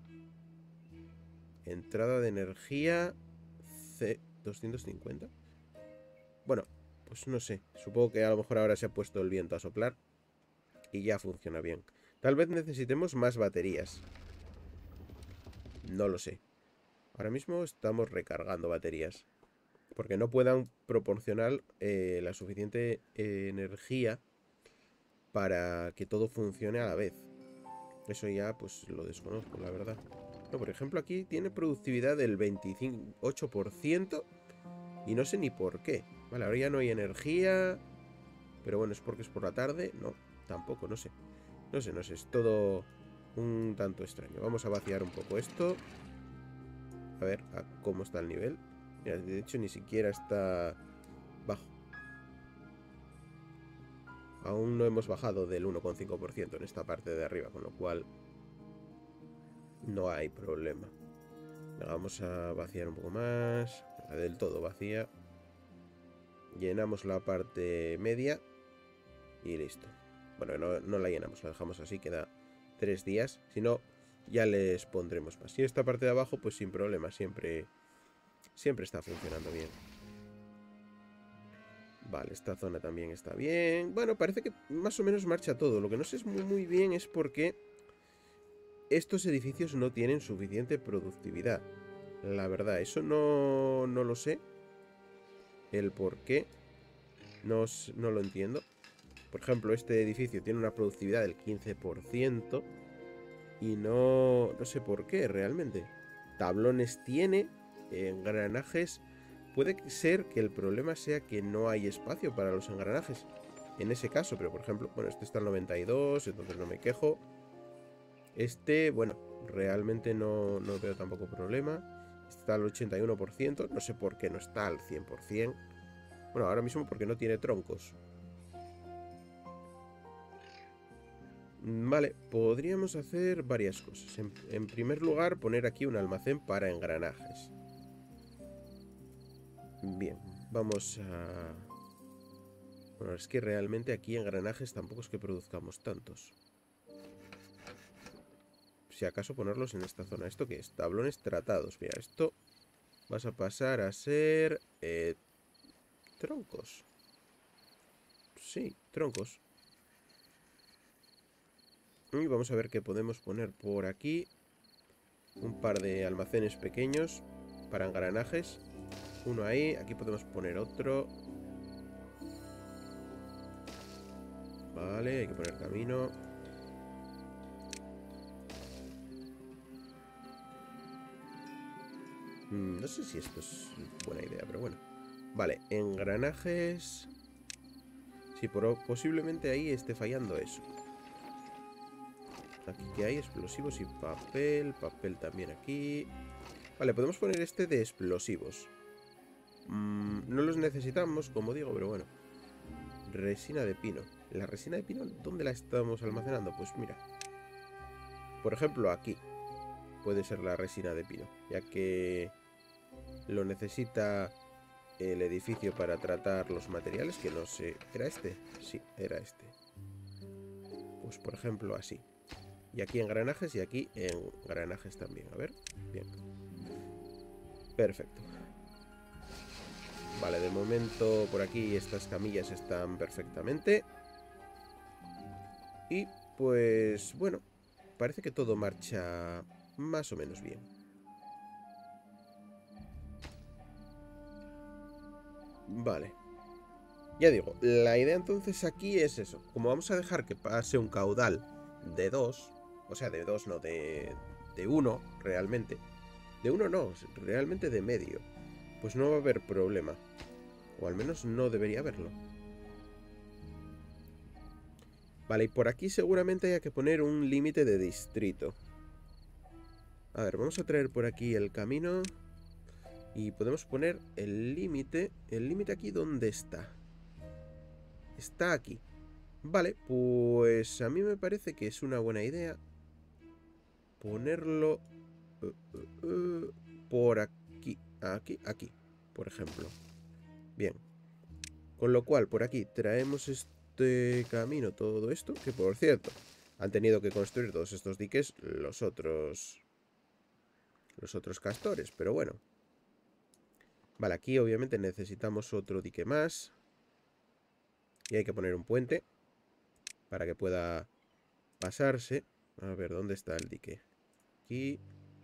Entrada de energía C250. Bueno, pues no sé. Supongo que a lo mejor ahora se ha puesto el viento a soplar y ya funciona bien. Tal vez necesitemos más baterías. No lo sé. Ahora mismo estamos recargando baterías. Porque no puedan proporcionar la suficiente energía para que todo funcione a la vez. Eso ya pues lo desconozco, la verdad. No, por ejemplo, aquí tiene productividad del 28% y no sé ni por qué. Vale, ahora ya no hay energía. Pero bueno, es porque es por la tarde. No, tampoco, no sé. No sé, es todo un tanto extraño. Vamos a vaciar un poco esto. A ver cómo está el nivel. Mira, de hecho ni siquiera está bajo. Aún no hemos bajado del 1,5% en esta parte de arriba, con lo cual no hay problema. Vamos a vaciar un poco más. Del todo vacía. Llenamos la parte media y listo. Bueno, no la llenamos, la dejamos así, queda 3 días. Si no, ya les pondremos más. Y esta parte de abajo, pues sin problema, siempre está funcionando bien. Vale, esta zona también está bien. Bueno, parece que más o menos marcha todo. Lo que no sé es muy bien es por qué estos edificios no tienen suficiente productividad. La verdad, eso no lo sé. El por qué no lo entiendo. Por ejemplo, este edificio tiene una productividad del 15% y no sé por qué realmente. Tablones tiene, engranajes. Puede ser que el problema sea que no hay espacio para los engranajes. En ese caso, pero por ejemplo, bueno, este está al 92, entonces no me quejo. Este, bueno, realmente no veo tampoco problema. Este está al 81%, no sé por qué no está al 100%. Bueno, ahora mismo porque no tiene troncos. Vale, podríamos hacer varias cosas. En primer lugar, poner aquí un almacén para engranajes. Bien, vamos a... Bueno, es que realmente aquí engranajes tampoco es que produzcamos tantos. Si acaso ponerlos en esta zona. ¿Esto qué es? Tablones tratados. Mira, esto vas a pasar a ser... troncos. Sí, troncos. Y vamos a ver qué podemos poner por aquí. Un par de almacenes pequeños para engranajes. Uno ahí. Aquí podemos poner otro. Vale, hay que poner camino. No sé si esto es buena idea, pero bueno. Vale, engranajes. Sí, posiblemente ahí esté fallando eso. Aquí que hay explosivos y papel. Papel también aquí. Vale, podemos poner este de explosivos. No los necesitamos, como digo, pero bueno. Resina de pino. ¿La resina de pino dónde la estamos almacenando? Pues mira. Por ejemplo, aquí. Puede ser la resina de pino. Ya que lo necesita el edificio para tratar los materiales. Que no sé... ¿Era este? Sí, era este. Pues por ejemplo así. Y aquí engranajes y aquí engranajes también. A ver. Bien. Perfecto. Vale, de momento por aquí estas camillas están perfectamente. Y pues bueno, parece que todo marcha más o menos bien. Vale. Ya digo, la idea entonces aquí es eso. Como vamos a dejar que pase un caudal de 2, o sea, de 2 no, de 1 realmente. De 1 no, realmente de medio. Pues no va a haber problema. O al menos no debería haberlo. Vale, y por aquí seguramente haya que poner un límite de distrito. A ver, vamos a traer por aquí el camino. Y podemos poner el límite. ¿El límite aquí dónde está? Está aquí. Vale, pues a mí me parece que es una buena idea ponerlo por aquí. Aquí, por ejemplo. Bien. Con lo cual, por aquí traemos este camino, todo esto. Que por cierto, han tenido que construir todos estos diques los otros castores, pero bueno. Vale, aquí obviamente necesitamos otro dique más. Y hay que poner un puente para que pueda pasarse. A ver, ¿dónde está el dique? Aquí.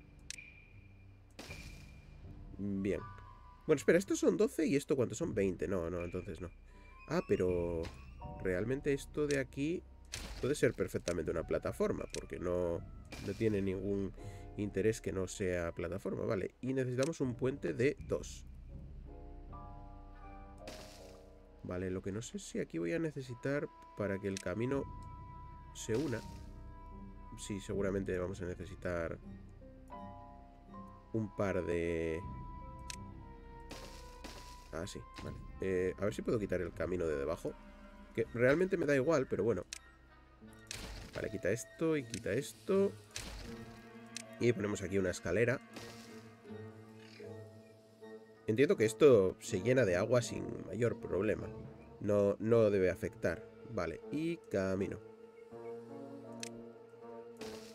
Bien. Bueno, espera, estos son 12 y esto ¿cuántos son? 20. No, entonces no. Ah, pero realmente esto de aquí puede ser perfectamente una plataforma, porque no tiene ningún interés que no sea plataforma, vale. Y necesitamos un puente de 2. Vale, lo que no sé si aquí voy a necesitar para que el camino se una. Sí, seguramente vamos a necesitar un par de... Ah, sí, vale. A ver si puedo quitar el camino de debajo. Que realmente me da igual, pero bueno. Vale, quita esto y quita esto. Y ponemos aquí una escalera. Entiendo que esto se llena de agua sin mayor problema. No debe afectar. Vale, y camino.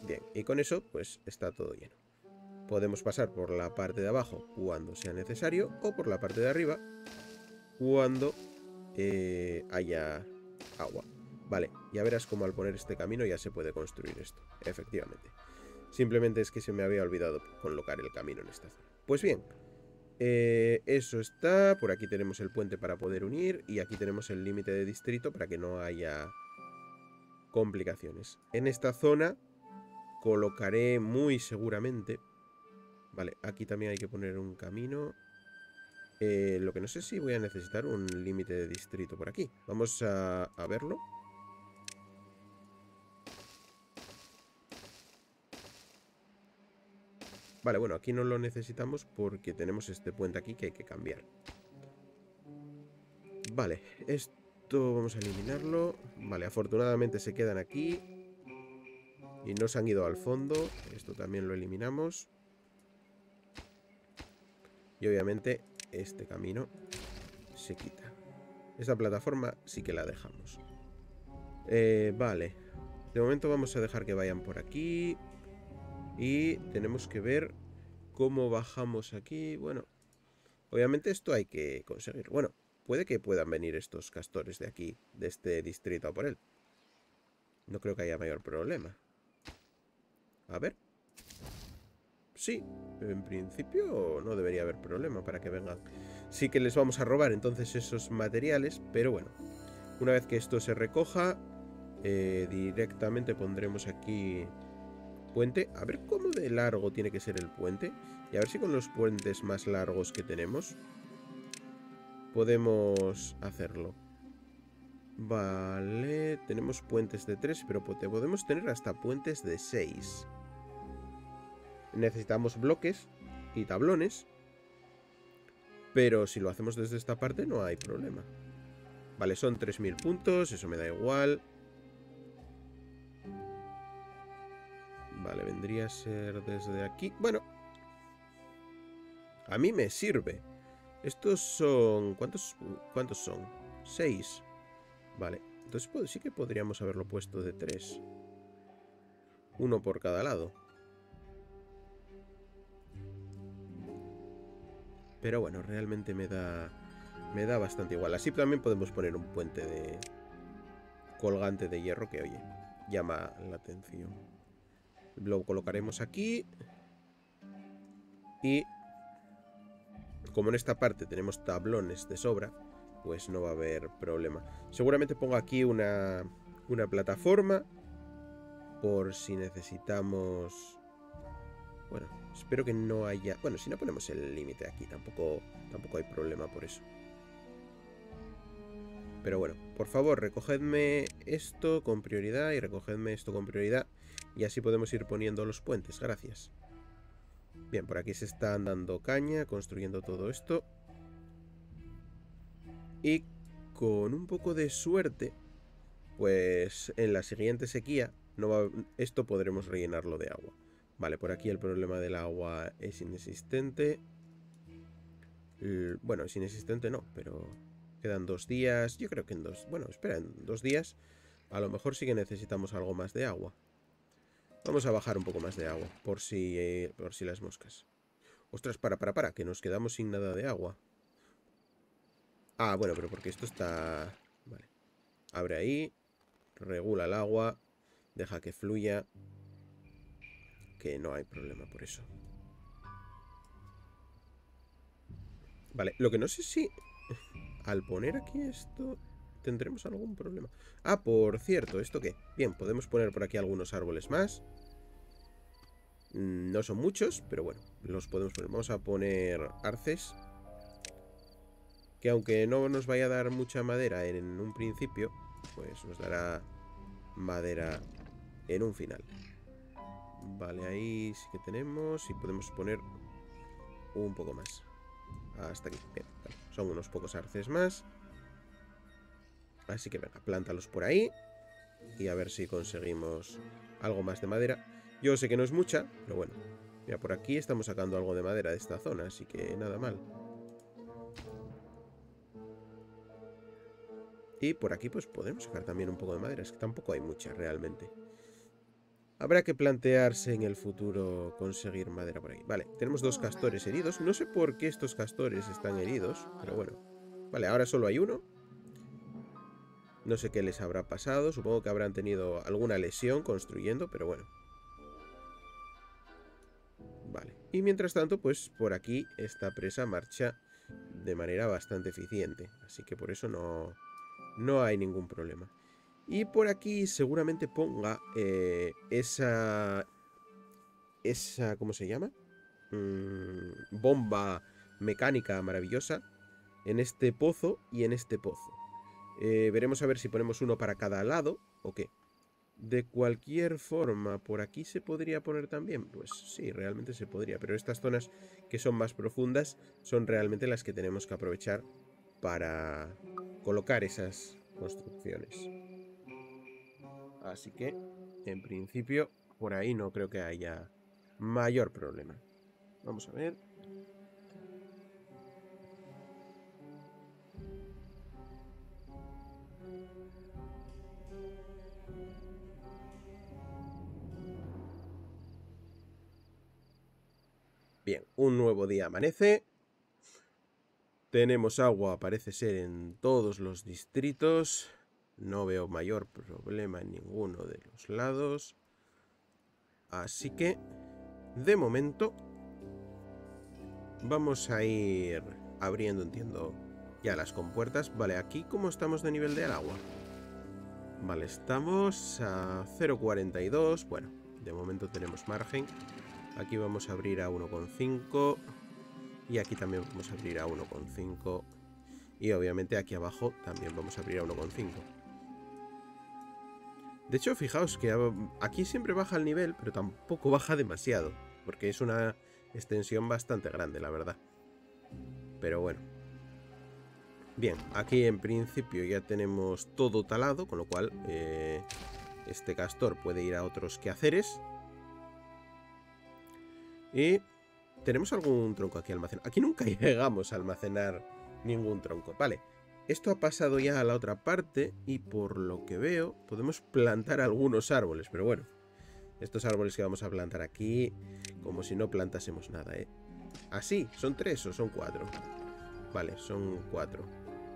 Bien, y con eso pues está todo lleno. Podemos pasar por la parte de abajo cuando sea necesario o por la parte de arriba cuando haya agua. Vale, ya verás cómo al poner este camino ya se puede construir esto, efectivamente. Simplemente es que se me había olvidado colocar el camino en esta zona. Pues bien, eso está. Por aquí tenemos el puente para poder unir y aquí tenemos el límite de distrito para que no haya complicaciones. En esta zona colocaré muy seguramente... Vale, aquí también hay que poner un camino. Lo que no sé si voy a necesitar un límite de distrito por aquí. Vamos a verlo. Vale, bueno, aquí no lo necesitamos porque tenemos este puente aquí que hay que cambiar. Vale, esto vamos a eliminarlo. Vale, afortunadamente se quedan aquí y no se han ido al fondo. Esto también lo eliminamos. Y obviamente este camino se quita. Esta plataforma sí que la dejamos. Vale. De momento vamos a dejar que vayan por aquí. Y tenemos que ver cómo bajamos aquí. Bueno, obviamente esto hay que conseguir. Bueno, puede que puedan venir estos castores de aquí, de este distrito, a por él. No creo que haya mayor problema. A ver. Sí, en principio no debería haber problema para que vengan. Sí que les vamos a robar entonces esos materiales, pero bueno. Una vez que esto se recoja, directamente pondremos aquí puente. A ver cómo de largo tiene que ser el puente. Y a ver si con los puentes más largos que tenemos podemos hacerlo. Vale, tenemos puentes de 3, pero podemos tener hasta puentes de 6. Necesitamos bloques y tablones, pero si lo hacemos desde esta parte no hay problema. Vale, son 3000 puntos, eso me da igual. Vale, vendría a ser desde aquí. Bueno, a mí me sirve. Estos son... ¿Cuántos son? 6. Vale, entonces sí que podríamos haberlo puesto de 3. Uno por cada lado. Pero bueno, realmente me da bastante igual. Así también podemos poner un puente de colgante de hierro que, oye, llama la atención. Lo colocaremos aquí. Y como en esta parte tenemos tablones de sobra, pues no va a haber problema. Seguramente pongo aquí una plataforma por si necesitamos... Bueno, espero que no haya... Bueno, si no ponemos el límite aquí, tampoco hay problema por eso. Pero bueno, por favor, recogedme esto con prioridad y recogedme esto con prioridad. Y así podemos ir poniendo los puentes, gracias. Bien, por aquí se están dando caña, construyendo todo esto. Y con un poco de suerte, pues en la siguiente sequía esto podremos rellenarlo de agua. Vale, por aquí el problema del agua es inexistente. Bueno, es inexistente no, pero quedan 2 días. Yo creo que en 2... Bueno, espera, en 2 días a lo mejor sí que necesitamos algo más de agua. Vamos a bajar un poco más de agua, por si las moscas. Ostras, para, que nos quedamos sin nada de agua. Ah, bueno, pero porque esto está... Vale. Abre ahí. Regula el agua. Deja que fluya. Que no hay problema por eso. Vale, lo que no sé si... Al poner aquí esto... ¿Tendremos algún problema? Ah, por cierto, ¿esto qué? Bien, podemos poner por aquí algunos árboles más. No son muchos, pero bueno, los podemos poner. Vamos a poner arces. Que aunque no nos vaya a dar mucha madera en un principio, pues nos dará madera en un final. Vale, ahí sí que tenemos. Y podemos poner un poco más. Hasta aquí. Bien, vale. Son unos pocos arces más. Así que venga, plántalos por ahí. Y a ver si conseguimos algo más de madera. Yo sé que no es mucha, pero bueno. Mira, por aquí estamos sacando algo de madera de esta zona, así que nada mal. Y por aquí pues podemos sacar también un poco de madera. Es que tampoco hay mucha realmente. Habrá que plantearse en el futuro conseguir madera por ahí. Vale, tenemos 2 castores heridos. No sé por qué estos castores están heridos, pero bueno. Vale, ahora solo hay uno. No sé qué les habrá pasado. Supongo que habrán tenido alguna lesión construyendo, pero bueno. Vale. Y mientras tanto, pues por aquí esta presa marcha de manera bastante eficiente. Así que por eso no hay ningún problema. Y por aquí seguramente ponga esa... ¿Cómo se llama? Bomba mecánica maravillosa en este pozo y en este pozo. Veremos a ver si ponemos uno para cada lado o qué. De cualquier forma, ¿por aquí se podría poner también? Pues sí, realmente se podría. Pero estas zonas que son más profundas son realmente las que tenemos que aprovechar para colocar esas construcciones. Así que, en principio, por ahí no creo que haya mayor problema. Vamos a ver. Bien, un nuevo día amanece. Tenemos agua, parece ser, en todos los distritos. No veo mayor problema en ninguno de los lados. Así que, de momento, vamos a ir abriendo, entiendo, ya las compuertas. Vale, aquí ¿cómo estamos de nivel del agua? Vale, estamos a 0,42. Bueno, de momento tenemos margen. Aquí vamos a abrir a 1,5. Y aquí también vamos a abrir a 1,5. Y obviamente aquí abajo también vamos a abrir a 1,5. De hecho, fijaos que aquí siempre baja el nivel, pero tampoco baja demasiado. Porque es una extensión bastante grande, la verdad. Pero bueno. Bien, aquí en principio ya tenemos todo talado, con lo cual este castor puede ir a otros quehaceres. Y tenemos algún tronco aquí almacenado. Aquí nunca llegamos a almacenar ningún tronco. Vale, esto ha pasado ya a la otra parte y por lo que veo podemos plantar algunos árboles. Pero bueno, estos árboles que vamos a plantar aquí, como si no plantásemos nada, ¿eh? ¿Así? ¿Son 3 o son 4? Vale, son 4.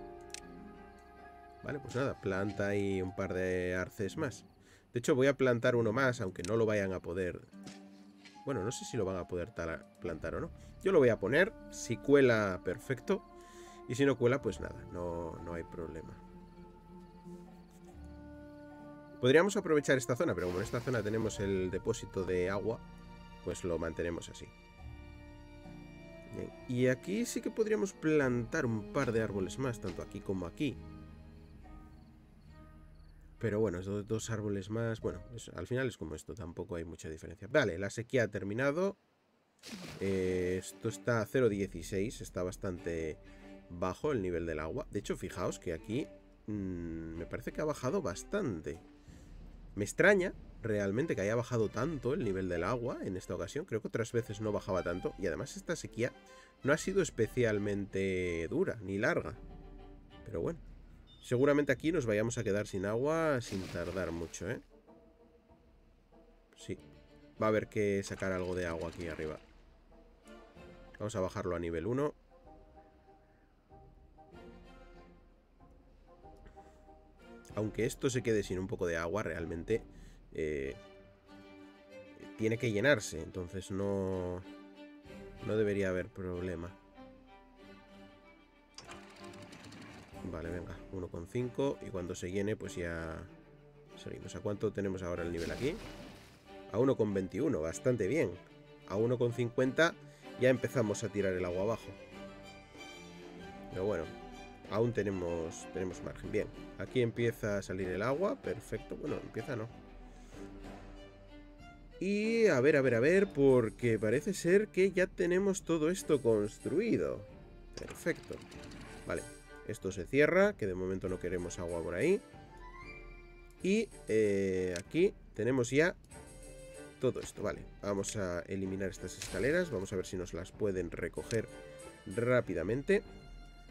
Vale, pues nada, planta ahí un par de arces más. De hecho, voy a plantar uno más, aunque no lo vayan a poder... Bueno, no sé si lo van a poder plantar o no. Yo lo voy a poner, si cuela, perfecto. Y si no cuela, pues nada, no hay problema. Podríamos aprovechar esta zona, pero como en esta zona tenemos el depósito de agua, pues lo mantenemos así. Bien. Y aquí sí que podríamos plantar un par de árboles más, tanto aquí como aquí. Pero bueno, esos 2 árboles más... Bueno, al final es como esto, tampoco hay mucha diferencia. Vale, la sequía ha terminado. Esto está a 0,16, está bastante bajo el nivel del agua. De hecho, fijaos que aquí me parece que ha bajado bastante. Me extraña realmente que haya bajado tanto el nivel del agua en esta ocasión. Creo que otras veces no bajaba tanto. Y además esta sequía no ha sido especialmente dura ni larga. Pero bueno. Seguramente aquí nos vayamos a quedar sin agua sin tardar mucho, ¿eh? Sí. Va a haber que sacar algo de agua aquí arriba. Vamos a bajarlo a nivel 1. Aunque esto se quede sin un poco de agua, realmente tiene que llenarse. Entonces no debería haber problema. Vale, venga, 1,5. Y cuando se llene, pues ya seguimos. ¿A cuánto tenemos ahora el nivel aquí? A 1,21, bastante bien. A 1,50 ya empezamos a tirar el agua abajo. Pero bueno, aún tenemos margen. Bien, aquí empieza a salir el agua. Perfecto, bueno, empieza no. Y a ver, porque parece ser que ya tenemos todo esto construido. Perfecto. Vale, esto se cierra, que de momento no queremos agua por ahí. Y aquí tenemos ya todo esto, vale. Vamos a eliminar estas escaleras. Vamos a ver si nos las pueden recoger rápidamente.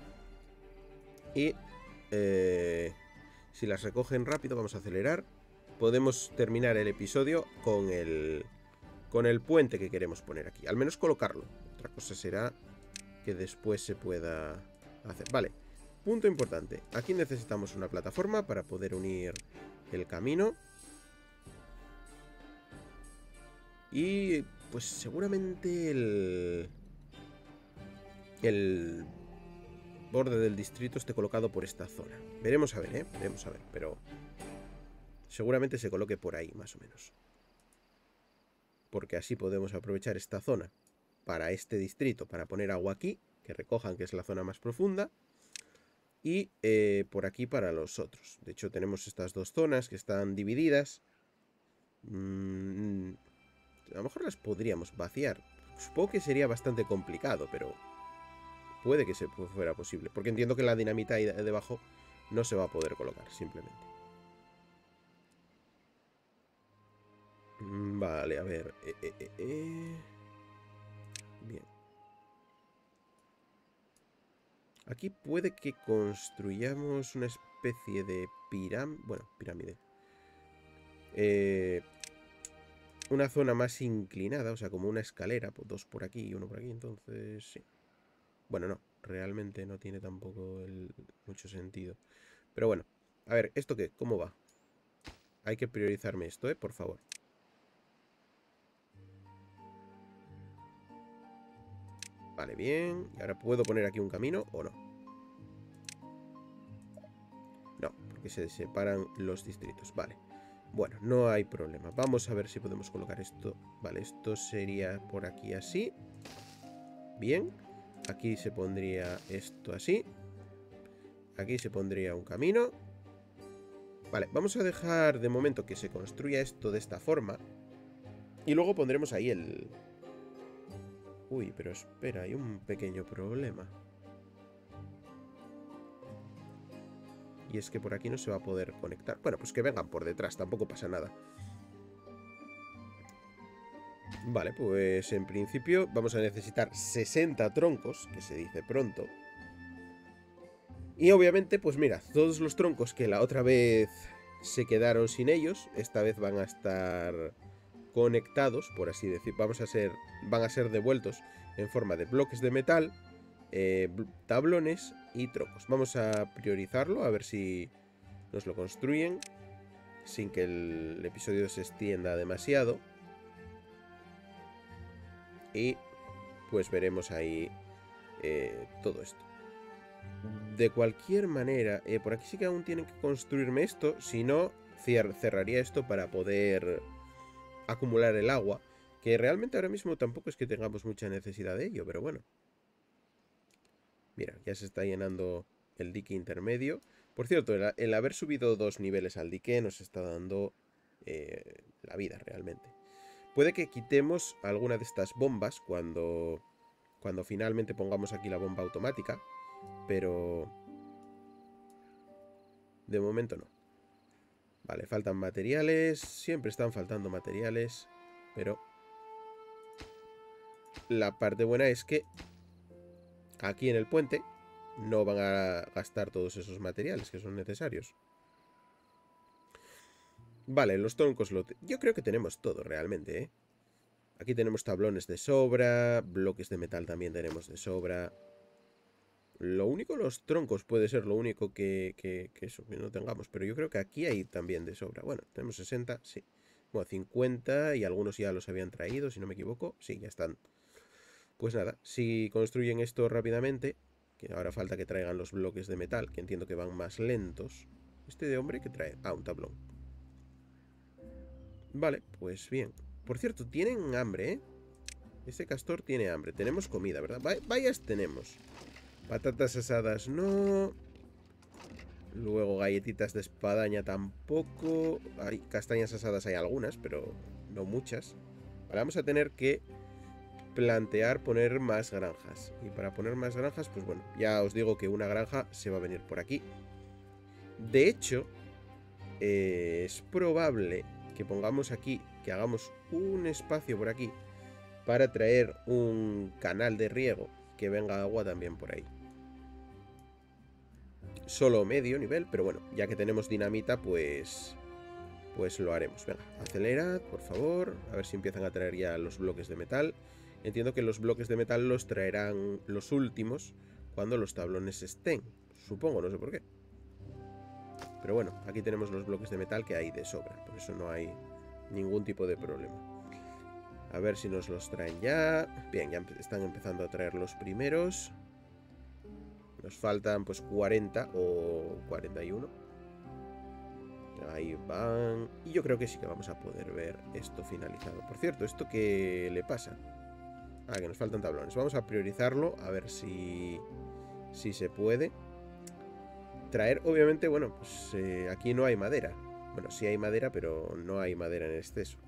Y si las recogen rápido, vamos a acelerar. podemos terminar el episodio con el puente que queremos poner aquí. Al menos colocarlo. Otra cosa será que después se pueda hacer. Vale, punto importante. Aquí necesitamos una plataforma para poder unir el camino. Y pues seguramente el borde del distrito esté colocado por esta zona. Veremos a ver, veremos a ver, pero seguramente se coloque por ahí, más o menos. Porque así podemos aprovechar esta zona para este distrito, para poner agua aquí, que recojan, que es la zona más profunda. Y por aquí para los otros. De hecho, tenemos estas dos zonas que están divididas. A lo mejor las podríamos vaciar. Supongo que sería bastante complicado, pero puede que se fuera posible. Porque entiendo que la dinamita ahí debajo no se va a poder colocar, simplemente. Vale, a ver. Bien. Aquí puede que construyamos una especie de pirámide. Bueno, pirámide. Una zona más inclinada, o sea, como una escalera. Pues dos por aquí y uno por aquí, entonces sí. Bueno, no, realmente no tiene tampoco mucho sentido. Pero bueno, a ver, ¿esto qué? ¿Cómo va? Hay que priorizarme esto, por favor. Vale, bien. ¿Y ahora puedo poner aquí un camino o no? No, porque se separan los distritos. Vale. Bueno, no hay problema. Vamos a ver si podemos colocar esto. Vale, esto sería por aquí así. Bien. Aquí se pondría esto así. Aquí se pondría un camino. Vale, vamos a dejar de momento que se construya esto de esta forma. Y luego pondremos ahí el... Uy, pero espera, hay un pequeño problema. Y es que por aquí no se va a poder conectar. Bueno, pues que vengan por detrás, tampoco pasa nada. Vale, pues en principio vamos a necesitar 60 troncos, que se dice pronto. Y obviamente, pues mira, todos los troncos que la otra vez se quedaron sin ellos, esta vez van a estar conectados, por así decir. Van a ser devueltos en forma de bloques de metal, tablones y troncos. Vamos a priorizarlo, a ver si nos lo construyen sin que el episodio se extienda demasiado. Y pues veremos ahí todo esto. De cualquier manera, por aquí sí que aún tienen que construirme esto. Si no, cerraría esto para poder acumular el agua. Que realmente ahora mismo tampoco es que tengamos mucha necesidad de ello, pero bueno. Mira, ya se está llenando el dique intermedio. Por cierto, el haber subido 2 niveles al dique nos está dando la vida realmente. Puede que quitemos alguna de estas bombas cuando finalmente pongamos aquí la bomba automática. Pero de momento no. Vale, faltan materiales. Siempre están faltando materiales. Pero la parte buena es que aquí en el puente no van a gastar todos esos materiales que son necesarios. Vale, los troncos yo creo que tenemos todo realmente, ¿eh? Aquí tenemos tablones de sobra. Bloques de metal también tenemos de sobra. Lo único, los troncos puede ser lo único que eso, que no tengamos. Pero yo creo que aquí hay también de sobra. Bueno, tenemos 60, sí. Bueno, 50 y algunos ya los habían traído, si no me equivoco. Sí, ya están. Pues nada, si construyen esto rápidamente, que ahora falta que traigan los bloques de metal, que entiendo que van más lentos. ¿Este de hombre qué trae? Ah, un tablón. Vale, pues bien. Por cierto, tienen hambre, ¿eh? Este castor tiene hambre. Tenemos comida, ¿verdad? Vayas tenemos. Patatas asadas no. Luego galletitas de espadaña tampoco. Hay castañas asadas, hay algunas, pero no muchas. Vale, vamos a tener que plantear poner más granjas. Y para poner más granjas, pues bueno, ya os digo que una granja se va a venir por aquí. De hecho, es probable que pongamos aquí, que hagamos un espacio por aquí para traer un canal de riego, que venga agua también por ahí. Solo medio nivel, pero bueno, ya que tenemos dinamita, pues pues lo haremos. Venga, acelerad, por favor. A ver si empiezan a traer ya los bloques de metal. Entiendo que los bloques de metal los traerán los últimos cuando los tablones estén. Supongo, no sé por qué. Pero bueno, aquí tenemos los bloques de metal que hay de sobra. Por eso no hay ningún tipo de problema. A ver si nos los traen ya. Bien, ya están empezando a traer los primeros. Nos faltan pues 40 o 41. Ahí van. Y yo creo que sí que vamos a poder ver esto finalizado. Por cierto, ¿esto qué le pasa? Ah, que nos faltan tablones. Vamos a priorizarlo, a ver si se puede. Traer, obviamente, bueno, pues aquí no hay madera. Bueno, sí hay madera, pero no hay madera en exceso.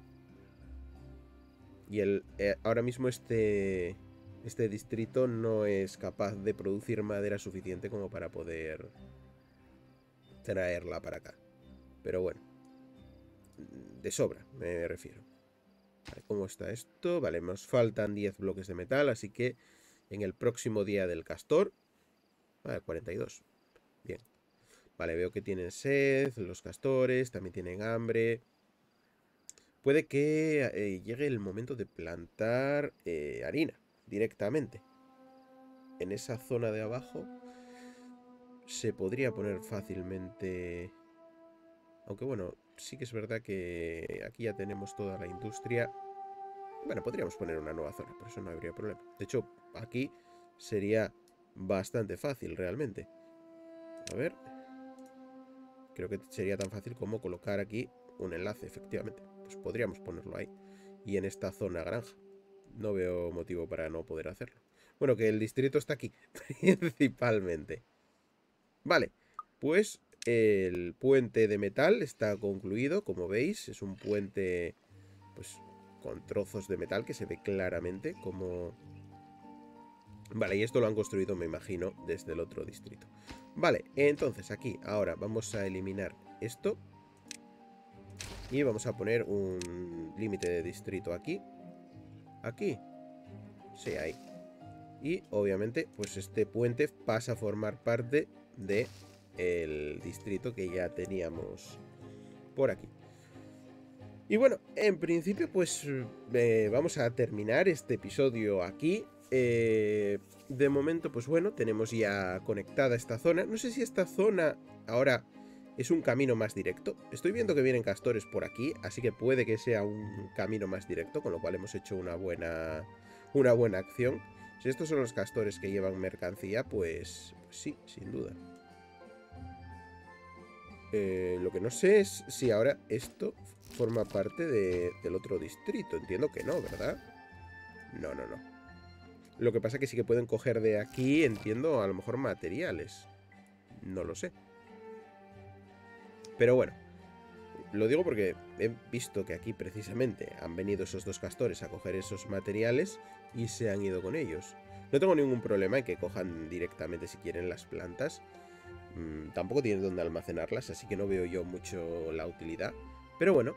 Y ahora mismo este distrito no es capaz de producir madera suficiente como para poder traerla para acá. Pero bueno, de sobra me refiero. Vale, ¿cómo está esto? Vale, nos faltan 10 bloques de metal, así que en el próximo día del castor... Vale, 42. Bien. Vale, veo que tienen sed, los castores, también tienen hambre. Puede que llegue el momento de plantar harina directamente. En esa zona de abajo se podría poner fácilmente... Aunque bueno, sí que es verdad que aquí ya tenemos toda la industria. Bueno, podríamos poner una nueva zona, por eso no habría problema. De hecho, aquí sería bastante fácil realmente. A ver. Creo que sería tan fácil como colocar aquí un enlace, efectivamente. Pues podríamos ponerlo ahí. Y en esta zona granja. No veo motivo para no poder hacerlo. Bueno, que el distrito está aquí, principalmente. Vale, pues el puente de metal está concluido, como veis. Es un puente, pues, con trozos de metal que se ve claramente como... Vale, y esto lo han construido, me imagino, desde el otro distrito. Vale, entonces aquí, ahora vamos a eliminar esto. Y vamos a poner un límite de distrito aquí. Aquí. Sí, ahí. Y obviamente, pues este puente pasa a formar parte de el distrito que ya teníamos por aquí. Y bueno, en principio, pues vamos a terminar este episodio aquí. De momento, pues bueno, tenemos ya conectada esta zona. No sé si esta zona ahora es un camino más directo. Estoy viendo que vienen castores por aquí, así que puede que sea un camino más directo, con lo cual hemos hecho una buena acción. Si estos son los castores que llevan mercancía, pues sí, sin duda. Lo que no sé es si ahora esto forma parte del otro distrito. Entiendo que no, ¿verdad? No. Lo que pasa es que sí que pueden coger de aquí, entiendo, a lo mejor materiales. No lo sé. Pero bueno, lo digo porque he visto que aquí precisamente han venido esos dos castores a coger esos materiales y se han ido con ellos. No tengo ningún problema en que cojan directamente si quieren las plantas. Tampoco tienen dónde almacenarlas, así que no veo yo mucho la utilidad. Pero bueno,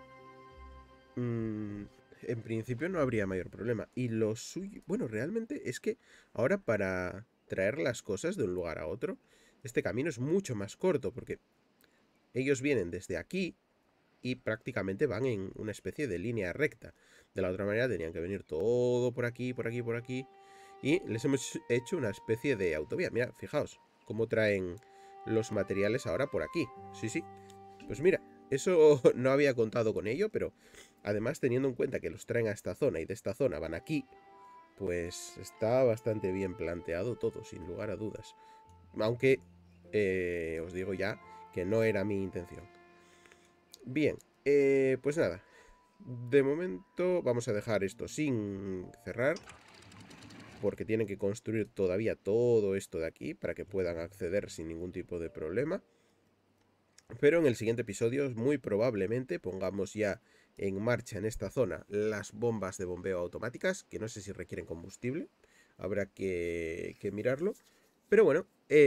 en principio no habría mayor problema. Y lo suyo... Bueno, realmente es que ahora para traer las cosas de un lugar a otro, este camino es mucho más corto, porque ellos vienen desde aquí y prácticamente van en una especie de línea recta. De la otra manera tenían que venir todo por aquí, por aquí, por aquí. Y les hemos hecho una especie de autovía. Mira, fijaos cómo traen los materiales ahora por aquí. Sí. Pues mira, eso no había contado con ello, pero además teniendo en cuenta que los traen a esta zona y de esta zona van aquí, pues está bastante bien planteado todo, sin lugar a dudas. Aunque os digo ya que no era mi intención. Bien, pues nada. De momento vamos a dejar esto sin cerrar, porque tienen que construir todavía todo esto de aquí para que puedan acceder sin ningún tipo de problema. Pero en el siguiente episodio muy probablemente pongamos ya en marcha en esta zona las bombas de bombeo automáticas, que no sé si requieren combustible, habrá que mirarlo. Pero bueno,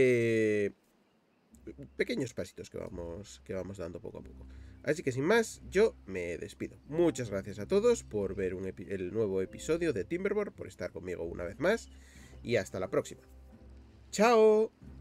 pequeños pasitos que vamos dando poco a poco. Así que sin más, yo me despido. Muchas gracias a todos por ver el nuevo episodio de Timberborn, por estar conmigo una vez más, y hasta la próxima. ¡Chao!